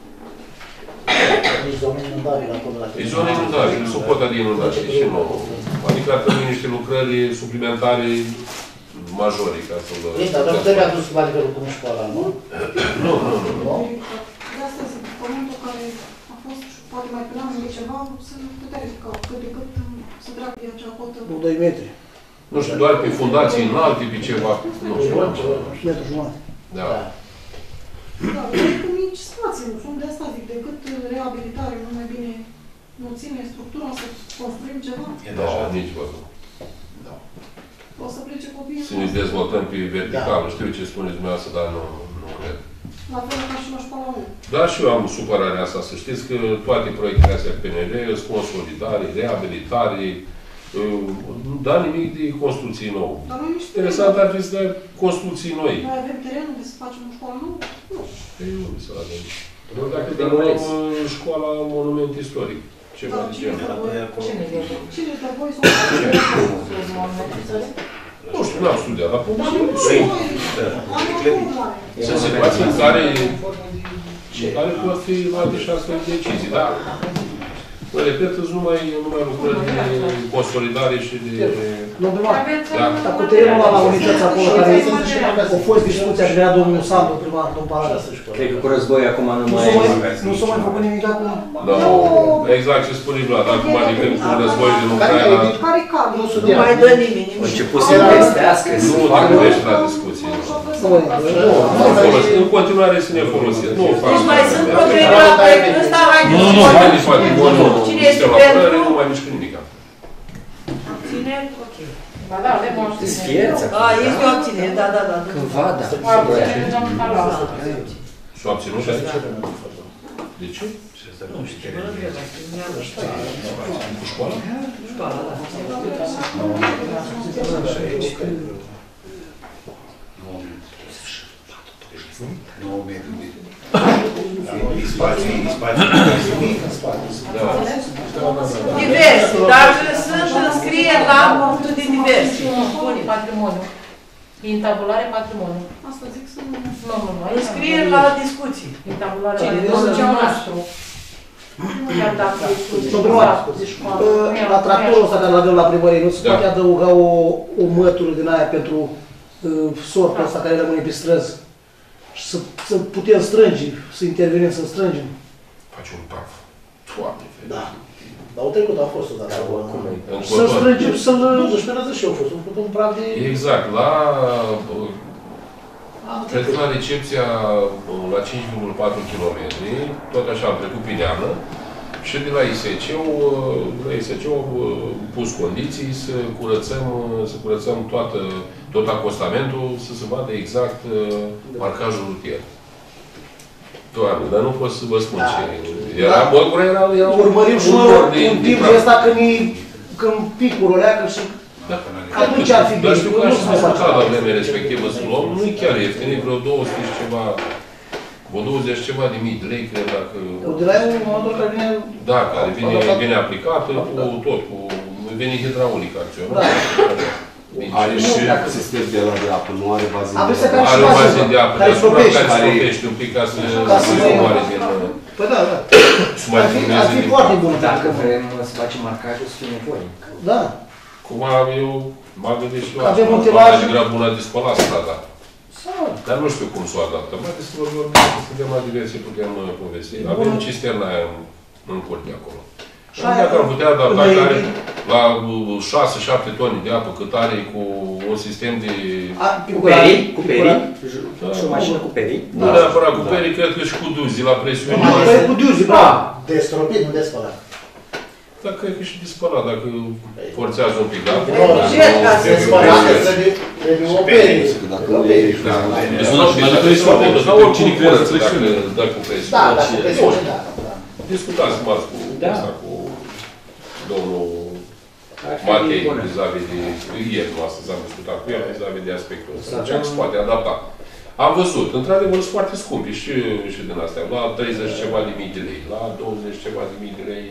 Speaker 14: E zone inundabile acolo.
Speaker 4: E zone inundabile, sub cota de inundații și nouă. Adică ar trebui niște lucrări suplimentare majore ca să-l...
Speaker 14: Dar nu trebuie adus la nivelul cum școala, nu?
Speaker 4: Nu.
Speaker 15: De asta zic, pământul care a fost și poate mai pe anul de ceva, să putea ridica cât de cât să treacă de acea cotă.
Speaker 14: 2 metri.
Speaker 4: Nu știu, doar pe fundații înalte, pe ceva. Nu știu.
Speaker 14: Metru jumătate.
Speaker 4: Da.
Speaker 15: Da, e cu mici spații, nu sunt de asta zic, decât reabilitare, nu mai bine nu ține structura să construim ceva.
Speaker 4: Da, nici văzut.
Speaker 15: O să plece copiii.
Speaker 4: Să ne dezvoltăm pe verticală. Știu ce spuneți dumneavoastră, dar nu cred.
Speaker 15: La fel ca și la școala 1.
Speaker 4: Da, și eu am supărarea asta. Să știți că toate proiectele astea PNR sunt consolidare, reabilitare, dar nimic de construcții nouă. Interesant ar fi să dai construcții noi.
Speaker 15: Noi avem terenul de să facem o școală nouă? Nu.
Speaker 4: Păi nu să avem. Doar dacă dăm școala monument istoric. Ceva de genul.
Speaker 15: Cine de voi
Speaker 4: Nu știu, n-am studiat, dar sunt situații în care pot fi luate și astfel de decizii, da? Vă repet, numai lucrări de consolidare și de...
Speaker 14: Dar cu terenul ăla la unități acolo, care a fost discuția și venea domnul Sandu, primar, domnul Paradis.
Speaker 9: Cred că cu război acum
Speaker 14: nu s-a mai făcut nimic acum.
Speaker 4: Da, exact ce spune Vlad, acum adică cu războiul din Ucraina...
Speaker 13: Nu mai dă nimeni.
Speaker 9: A început să investească.
Speaker 4: Nu te gândești la discuții. În continuare să ne folosim.
Speaker 1: Deci mai sunt probleme la proiectul ăsta, haideți. Cine este pentru?
Speaker 4: Nu mai mișcă nimic.
Speaker 1: Abțineri? Ok.
Speaker 2: Ba da, avem o
Speaker 1: abținere. Este o abținere, da.
Speaker 9: Cândva, da.
Speaker 4: Și-o abținut și aici? De ce?
Speaker 13: Nu știu.
Speaker 4: Cu școala?
Speaker 13: Școala, da.
Speaker 1: Diverse, dar sunt înscrieri la punctul de diverse.
Speaker 2: Patrimoniu. Intabulare patrimoniu.
Speaker 15: Asta zic să
Speaker 2: nu.
Speaker 1: Înscrieri la discuții.
Speaker 2: Intabulare patrimoniu nostru. Chiar dacă
Speaker 14: la tractorul ăsta care l-avem la primărie, nu se poate adăuga o mătură din aia pentru sortul ăsta care rămâne pe străzi? Să putem strânge, să intervenim, să strângem.
Speaker 4: Faci un praf. Toate ferește.
Speaker 14: Da. Dar o trecut a fost o dată.
Speaker 4: Să
Speaker 14: strângem, să-l... Nu știu, pe și eu a fost. Un praf de...
Speaker 4: Exact. Cred că la recepția la 5,4 km, tot așa am trecut pe Leană și de la ISC au pus condiții să curățăm tot acostamentul, să se vadă exact marcajul rutier. Doamne, dar nu pot să vă spun ce... Era Măgura, era...
Speaker 14: Urmărim și noi un timp de ăsta când picul roleacă și... Atunci ar fi bine.
Speaker 4: Dar știu că aș discutat la vremea respectivă să luăm, nu-i chiar ieftin, e vreo 200 și ceva... Vreo 20 ceva de mii de lei, cred, dacă...
Speaker 14: De la un motor care vine...
Speaker 4: Da, care vine aplicată cu tot, cu... Vine hidraulic acționat.
Speaker 17: Are și sistem de la de apă, nu are bazin de apă.
Speaker 4: Are un bazin de apă, dar supra care se topește un pic ca să nu moare din...
Speaker 14: Păi da, da. Ar fi foarte bun.
Speaker 9: Dacă vrem să facem marcajul, să fie nevoie.
Speaker 14: Da.
Speaker 4: Cum eu m-am gândit și eu,
Speaker 14: avem un tiraj
Speaker 4: de grab bună de spălat strada. Dar nu știu cum s-o adaptă. Mai că să vorbim, suntem la diverse putem povesti. Avem cisterna aia în curte acolo. Și dacă ar putea adapta care la 6-7 tone de apă cât are cu un sistem de...
Speaker 9: Cu perii? Cu perii? Și o mașină cu perii?
Speaker 4: Nu neapărat cu perii, cred că și cu duzi la presiune.
Speaker 14: Cu duzi, da. De stropit, nu de spălat.
Speaker 4: Dar cred că și de spălat, dacă forțează un pic, da?
Speaker 14: De spălat, trebuie o perie.
Speaker 17: Dacă nu e...
Speaker 4: Cine creează presiune? Dacă cu presiune.
Speaker 14: Da, dacă cu presiune, da.
Speaker 4: Discutați marți cu asta, cu domnul Matei, vis-a-vis de... Ieri, nu astăzi am discutat cu el, vis-a-vis de aspectul ăsta. Ce se poate adapta. Am văzut, într-adevăr, sunt foarte scumpi și din astea. La 30 ceva de mii de lei, la 20 ceva de mii de lei.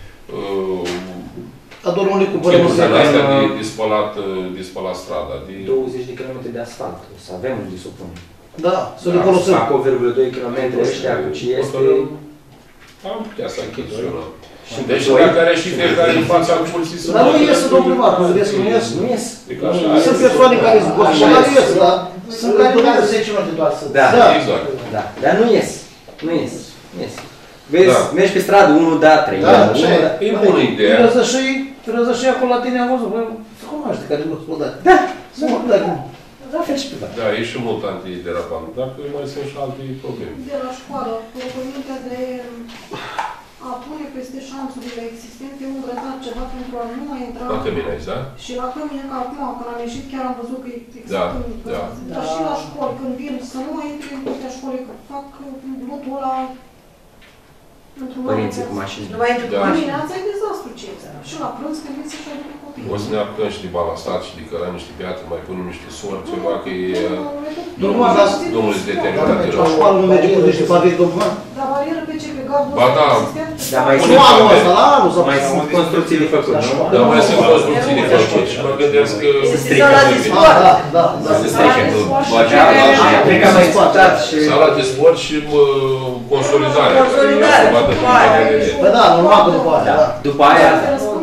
Speaker 14: Ca doar nu le cumpărăm
Speaker 4: astea de spălat strada.
Speaker 9: 20 de km de asfalt. O să avem unde să o punem.
Speaker 14: Da, să le folosăm.
Speaker 9: Fac 1,2 km ăștia cu ce este...
Speaker 4: Am putea să achiziționăm. Deci dacă are și fiecare în fața curții să...
Speaker 14: Dar nu ies, domnul primar, nu vedeți că nu ies?
Speaker 9: Nu ies.
Speaker 14: Sunt persoane care zbor și care ies, dar sunt care nu are 10 minute doar să...
Speaker 9: Da, exact. Da, nu ies. Nu ies. Vezi, mergi pe stradă, unul da, 3.
Speaker 4: E bună ideea.
Speaker 14: Răzășii acolo la tine am văzut, se cunoaște care nu s-o dat.
Speaker 9: Da,
Speaker 14: la fel și pe
Speaker 4: da, e și mult antiderapant, dar mai sunt și alte probleme.
Speaker 15: De la școală, propunerea de a pune peste șanțurile existente un grătar ceva pentru a nu mai intra...
Speaker 4: La Căminezi, da?
Speaker 15: Și la Cămine, că acum, când am ieșit, chiar am văzut că e exact
Speaker 4: da.
Speaker 15: Dar și la școli, când vin, să nu mai intri în curtea școlii, că fac lotul ăla...
Speaker 9: Părinții cu mașini.
Speaker 15: Nu mai intri cu mașini. Dimineața e dezastru ce este. Și la prânz, când vin să-și aducă copii.
Speaker 4: O să ne apucăm și de balastat și de cărăm niște piatră, mai punem niște sori, ceva, că e... Domnul se deteriorează.
Speaker 14: La școală nu merge cu niște pavezi, domnul?
Speaker 15: Dar barieră pe ce? Pe gardul
Speaker 4: ba da.
Speaker 9: Dar mai sunt mai sunt construcții de făcut, nu?
Speaker 4: Dar mai sunt construcții de făcut și mă gândesc că...
Speaker 9: Se strică.
Speaker 14: Da.
Speaker 9: Se strică. Cred că am mai discutat și...
Speaker 4: Sala de sport și consolidarea.
Speaker 14: Păi da, normal că după aia.
Speaker 9: După aia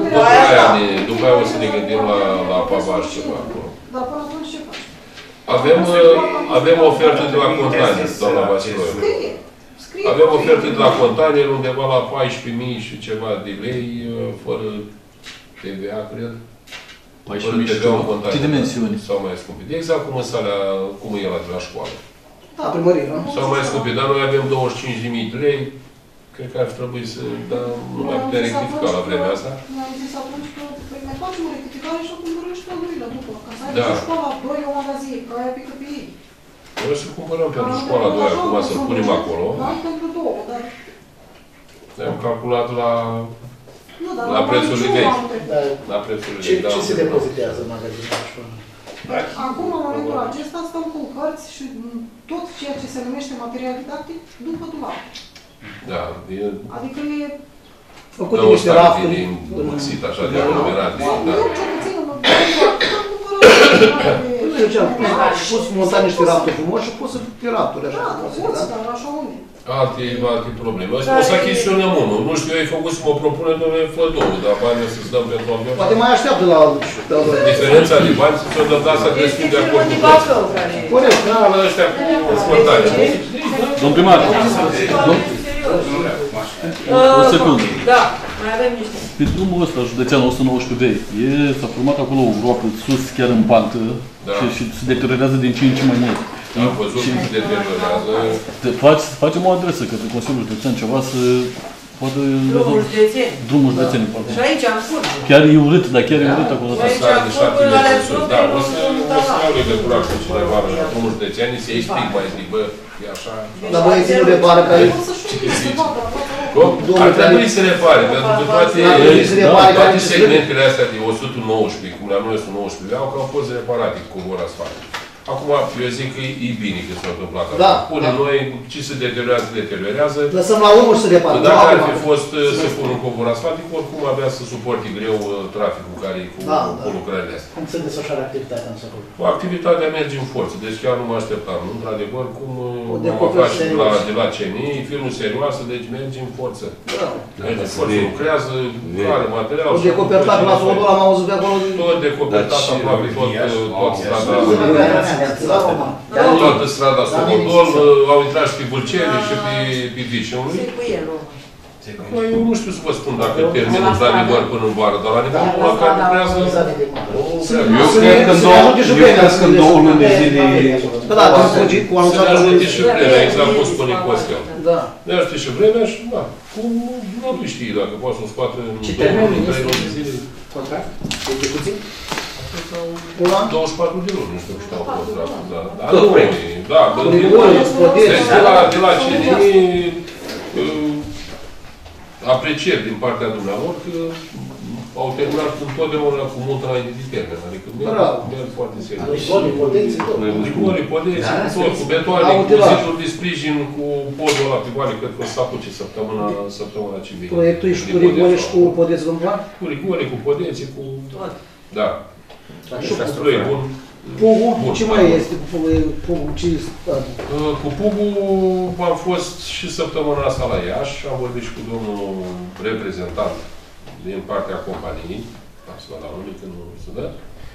Speaker 4: o să ne gândim la pavaj ceva acolo.
Speaker 15: Dar până atunci ce faci?
Speaker 4: Avem ofertă de la Container, doamna Vasiloiu. Avem ofertă de la Container undeva la 14.000 și ceva de lei, fără TVA, cred.
Speaker 10: 14.000 și ceva. Ce dimensiuni?
Speaker 4: Sau mai scumpit. Exact cum e la de la școală.
Speaker 14: Da, primărie, nu?
Speaker 4: Sau mai scumpit, dar noi avem 25.000 de lei. Cred că ar trebui să... Dar nu mai putem rectifica la vremea asta.
Speaker 15: Noi am zis atunci că mai facem o rectificare și acum cumpărăm și pe al doilea după. Ca să ai și școala 2 o magazie, că aia pică pe ei.
Speaker 4: Noi să cumpărăm pentru școala 2 acum, să-l punem acolo.
Speaker 15: Da, pentru 2, dar...
Speaker 4: Ne-am calculat la prețurile vechi. La prețurile vechi, da.
Speaker 14: Ce se depozitează în magazinul la școală?
Speaker 15: Acum, în momentul acesta, stăm cu cărți și tot ceea ce se numește material didactic după dulap.
Speaker 4: Da,
Speaker 15: adică e...
Speaker 14: Făcut de niște rafturi.
Speaker 4: din măxit, așa, de aglomerat.
Speaker 15: Eu ce puțin, am cumpărat...
Speaker 14: Eu ce-am pus montat niște rafturi frumoși și pus pe rafturi, așa.
Speaker 15: Da, poți, dar așa unde?
Speaker 4: Alte probleme. O să achiziționăm unul. Nu știu, eu ai făcut să mă propune, domnule, fă două, dar banii să-ți dăm pentru avion.
Speaker 14: Poate mai așteaptă la altul.
Speaker 4: Diferența de bani să-ți dăm, dar să trebuie să fim de acord cu toți.
Speaker 14: Corect,
Speaker 4: da, la ăștia cu smătare.
Speaker 10: Domn primar, o secundă.
Speaker 1: Da, mai avem niște.
Speaker 10: Pe drumul ăsta, județean 119B, s-a format acolo o groapă sus, chiar în pantă, și se deteriorează din ce în ce mai mult.
Speaker 4: Am văzut că se deteriorează.
Speaker 10: Facem o adresă către Consiliul Județean, ceva să
Speaker 1: Drumul județeni.
Speaker 10: Drumul județeni.
Speaker 1: Și aici, în curte.
Speaker 10: Chiar e urât, dar chiar e urât acolo.
Speaker 1: Și aici, în curte, ale
Speaker 4: Da, o să iau legătura cu cineva la drumul județeni, să explic mai zic, bă, e așa.
Speaker 14: Dar băieții nu repare ca ei.
Speaker 4: Ar trebui să repare, pentru că toate segmentele astea de 119, cum la noi 119 leau, că au fost reparate cu covor asfalt. Acum, eu zic că e bine că s-a întâmplat așa.
Speaker 14: Da.
Speaker 4: Pune noi, ce se deteriorează.
Speaker 14: Lăsăm la urmă și să repare.
Speaker 4: Dacă ar fi fost să pun un covor asfaltic, oricum avea să suporte greu traficul care e cu lucrările astea.
Speaker 14: Cum se desfășoară activitatea în Săcul?
Speaker 4: Activitatea merge în forță, deci chiar nu mă așteptam. Într-adevăr, cum am aflat și de la CNI, firmă serioasă, deci merge în forță. Merge în forță, lucrează, are material.
Speaker 14: Tot decopertat la Sodol, am auzit de acolo.
Speaker 4: Tot decopertat aproape tot strada. Toată strada Sodol, au intrat și pe Vâlceni și pe Viceului. Eu nu știu să vă spun dacă termin într-adevăr până în vară, dar la nivelul la care lucrează...
Speaker 17: Eu cred că în 2 luni de zile...
Speaker 4: Să ne ajute și vremea, exact cum spune Costel. Ne ajute și vremea și, da, cum nu știi dacă poate să-l scoată în 2 luni, 3 luni de zile.
Speaker 14: Contract? Execuții?
Speaker 4: 24 de luni, nu știu cât au contractul, da. De la CNI aprecieri din partea dumneavoastră că au terminat întotdeauna cu mult înainte de termen. Adică merg foarte serios. Rigoli, podeți, tot, cu betoane, cu ziduri de sprijin, cu podul ăla pe vale, cred că o să apuce săptămâna ce vine.
Speaker 14: Proiectul ești cu rigole și cu podeți vâmpar?
Speaker 4: Cu rigole, cu podeți, cu... Da.
Speaker 14: Și cu proiect bun. Pugul, ce mai este cu Pugul?
Speaker 4: Cu Pugul am fost și săptămâna asta la Iași, am vorbit și cu domnul reprezentant din partea companiei, asta la unul, că nu se dă.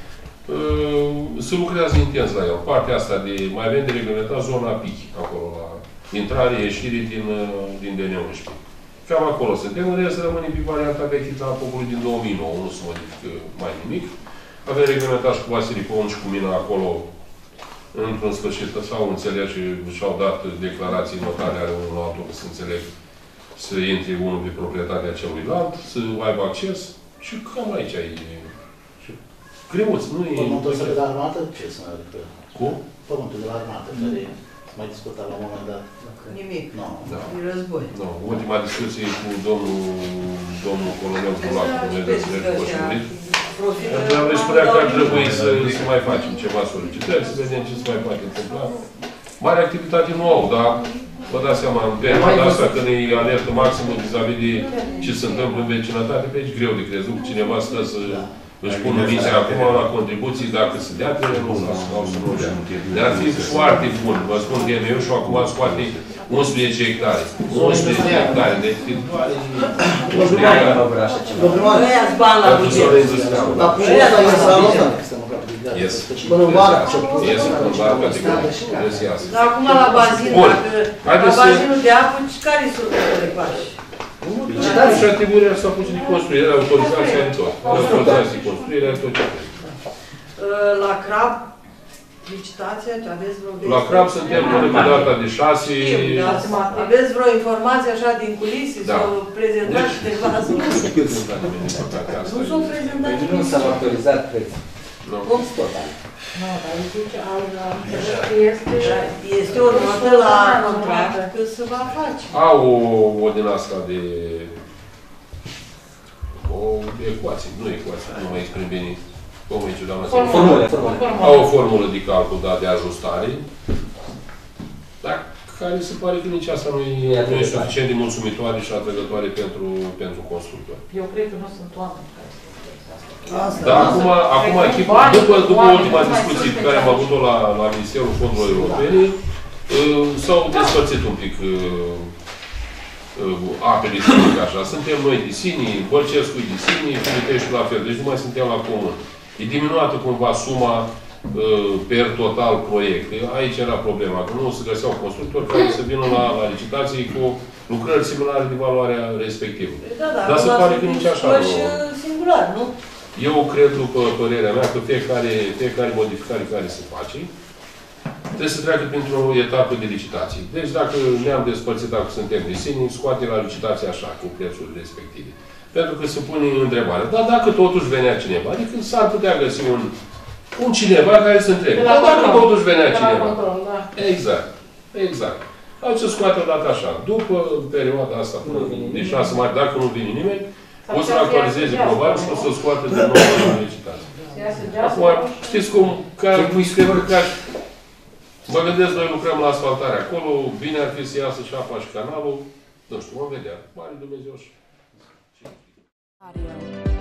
Speaker 4: Se lucrează intens la el. Partea asta de, mai avem de reglementat zona PIC, acolo, la intrare, ieșire din DN11. Cam acolo suntem, în rest rămâne pe varianta veche la Pugului din 2009, nu se modifică mai nimic. Avem reglementat și cu Vasile Păun și cu mine acolo, într-un sfârșit, s-au înțeles și-au dat declarații notare ale unul altul, să înțeleg, să intre unul pe proprietatea celuilalt, să aibă acces și cam aici e greuț, nu e...
Speaker 14: Pământul ăsta de la armată? Ce să mai adică?
Speaker 4: Cu?
Speaker 14: Pământul de la armată, care mai discutat la un moment dat.
Speaker 1: Nimic.
Speaker 14: Nu.
Speaker 1: E război.
Speaker 4: Ultima discuție cu domnul colonel Bulacu, Dumnezeu să le și murit. Își spunea că ar trebui să mai facem ceva solicitări, să vedem ce se mai poate întâmpla. Mare activitate nu au, dar vă dați seama, în perioada asta, când e alertă maximă vis-a-vis de ce se întâmplă în vecinătate, pe aici greu de crezut. Cineva stă să își pună mingea acum la contribuții, dacă se dea terenul sau să nu știu. Dar ar fi foarte bun. Vă spun că eu și acum scoate 11 hectare. 11 hectare. Deci doare...
Speaker 13: Nu ia-ți bani la buget.
Speaker 14: Dar până ăsta iese la ăsta.
Speaker 4: Ies.
Speaker 14: Până în vară.
Speaker 4: Ies până în vară, categoric.
Speaker 1: Dar acum la bazin, la bazinul de apă, care sunt următoare pași?
Speaker 4: Inițiativele s-au pus de construire, autorizația în tot. Autorizația de construire, tot ce
Speaker 1: La CRAB, licitația, aveți vreo...
Speaker 4: La CRAB suntem până pe data de 6...
Speaker 1: Aveți vreo informație așa din culise? S-au prezentat câteva Nu s-au prezentat
Speaker 9: Nu s-au autorizat preț.
Speaker 1: Cum spune? Este o notă la contract că se va face.
Speaker 4: Au o din asta de... o ecuație, nu ecuație, nu mai exprim bine. Cum e ce doamna? Au o formulă de calcul, da, de ajustare. Dar care se pare că nici asta nu e suficient de mulțumitoare și atrăgătoare pentru constructori.
Speaker 2: Eu cred că nu sunt oameni care să
Speaker 4: dar acum după ultima discuție pe care am avut-o la Ministerul Fondurilor Europene, s-au despărțit un pic apele, să zic așa. Suntem noi de Sinii, Bălcescu de Sinii, Filitești la fel, deci nu mai suntem la comun. E diminuată cumva suma per total proiect. Aici era problema, că nu se găseau constructori care să vină la licitație cu lucrări similare de valoarea respectivă. Dar se pare că nici așa nu...
Speaker 1: singular, nu?
Speaker 4: Eu cred, după părerea mea, că fiecare modificare care se face, trebuie să treacă printr-o etapă de licitație. Deci dacă ne-am despărțit, dacă suntem vecini, scoate la licitație așa, cu prețurile respective. Pentru că se pune întrebarea. Dar dacă totuși venea cineva, adică s-ar putea găsi un cineva care să întrebe. Dar dacă totuși venea cineva. Exact. Exact. Au să scoate odată așa. După perioada asta, până de 6 martie, dacă nu vine nimeni, o să actualizeze probabil și o să scoate de nou la licitație. Acum, știți cum? Mă gândesc, noi lucrăm la asfaltare acolo, bine ar fi să iasă și apa și canalul. Nu știu, vom vedea. Mare Dumnezeu și...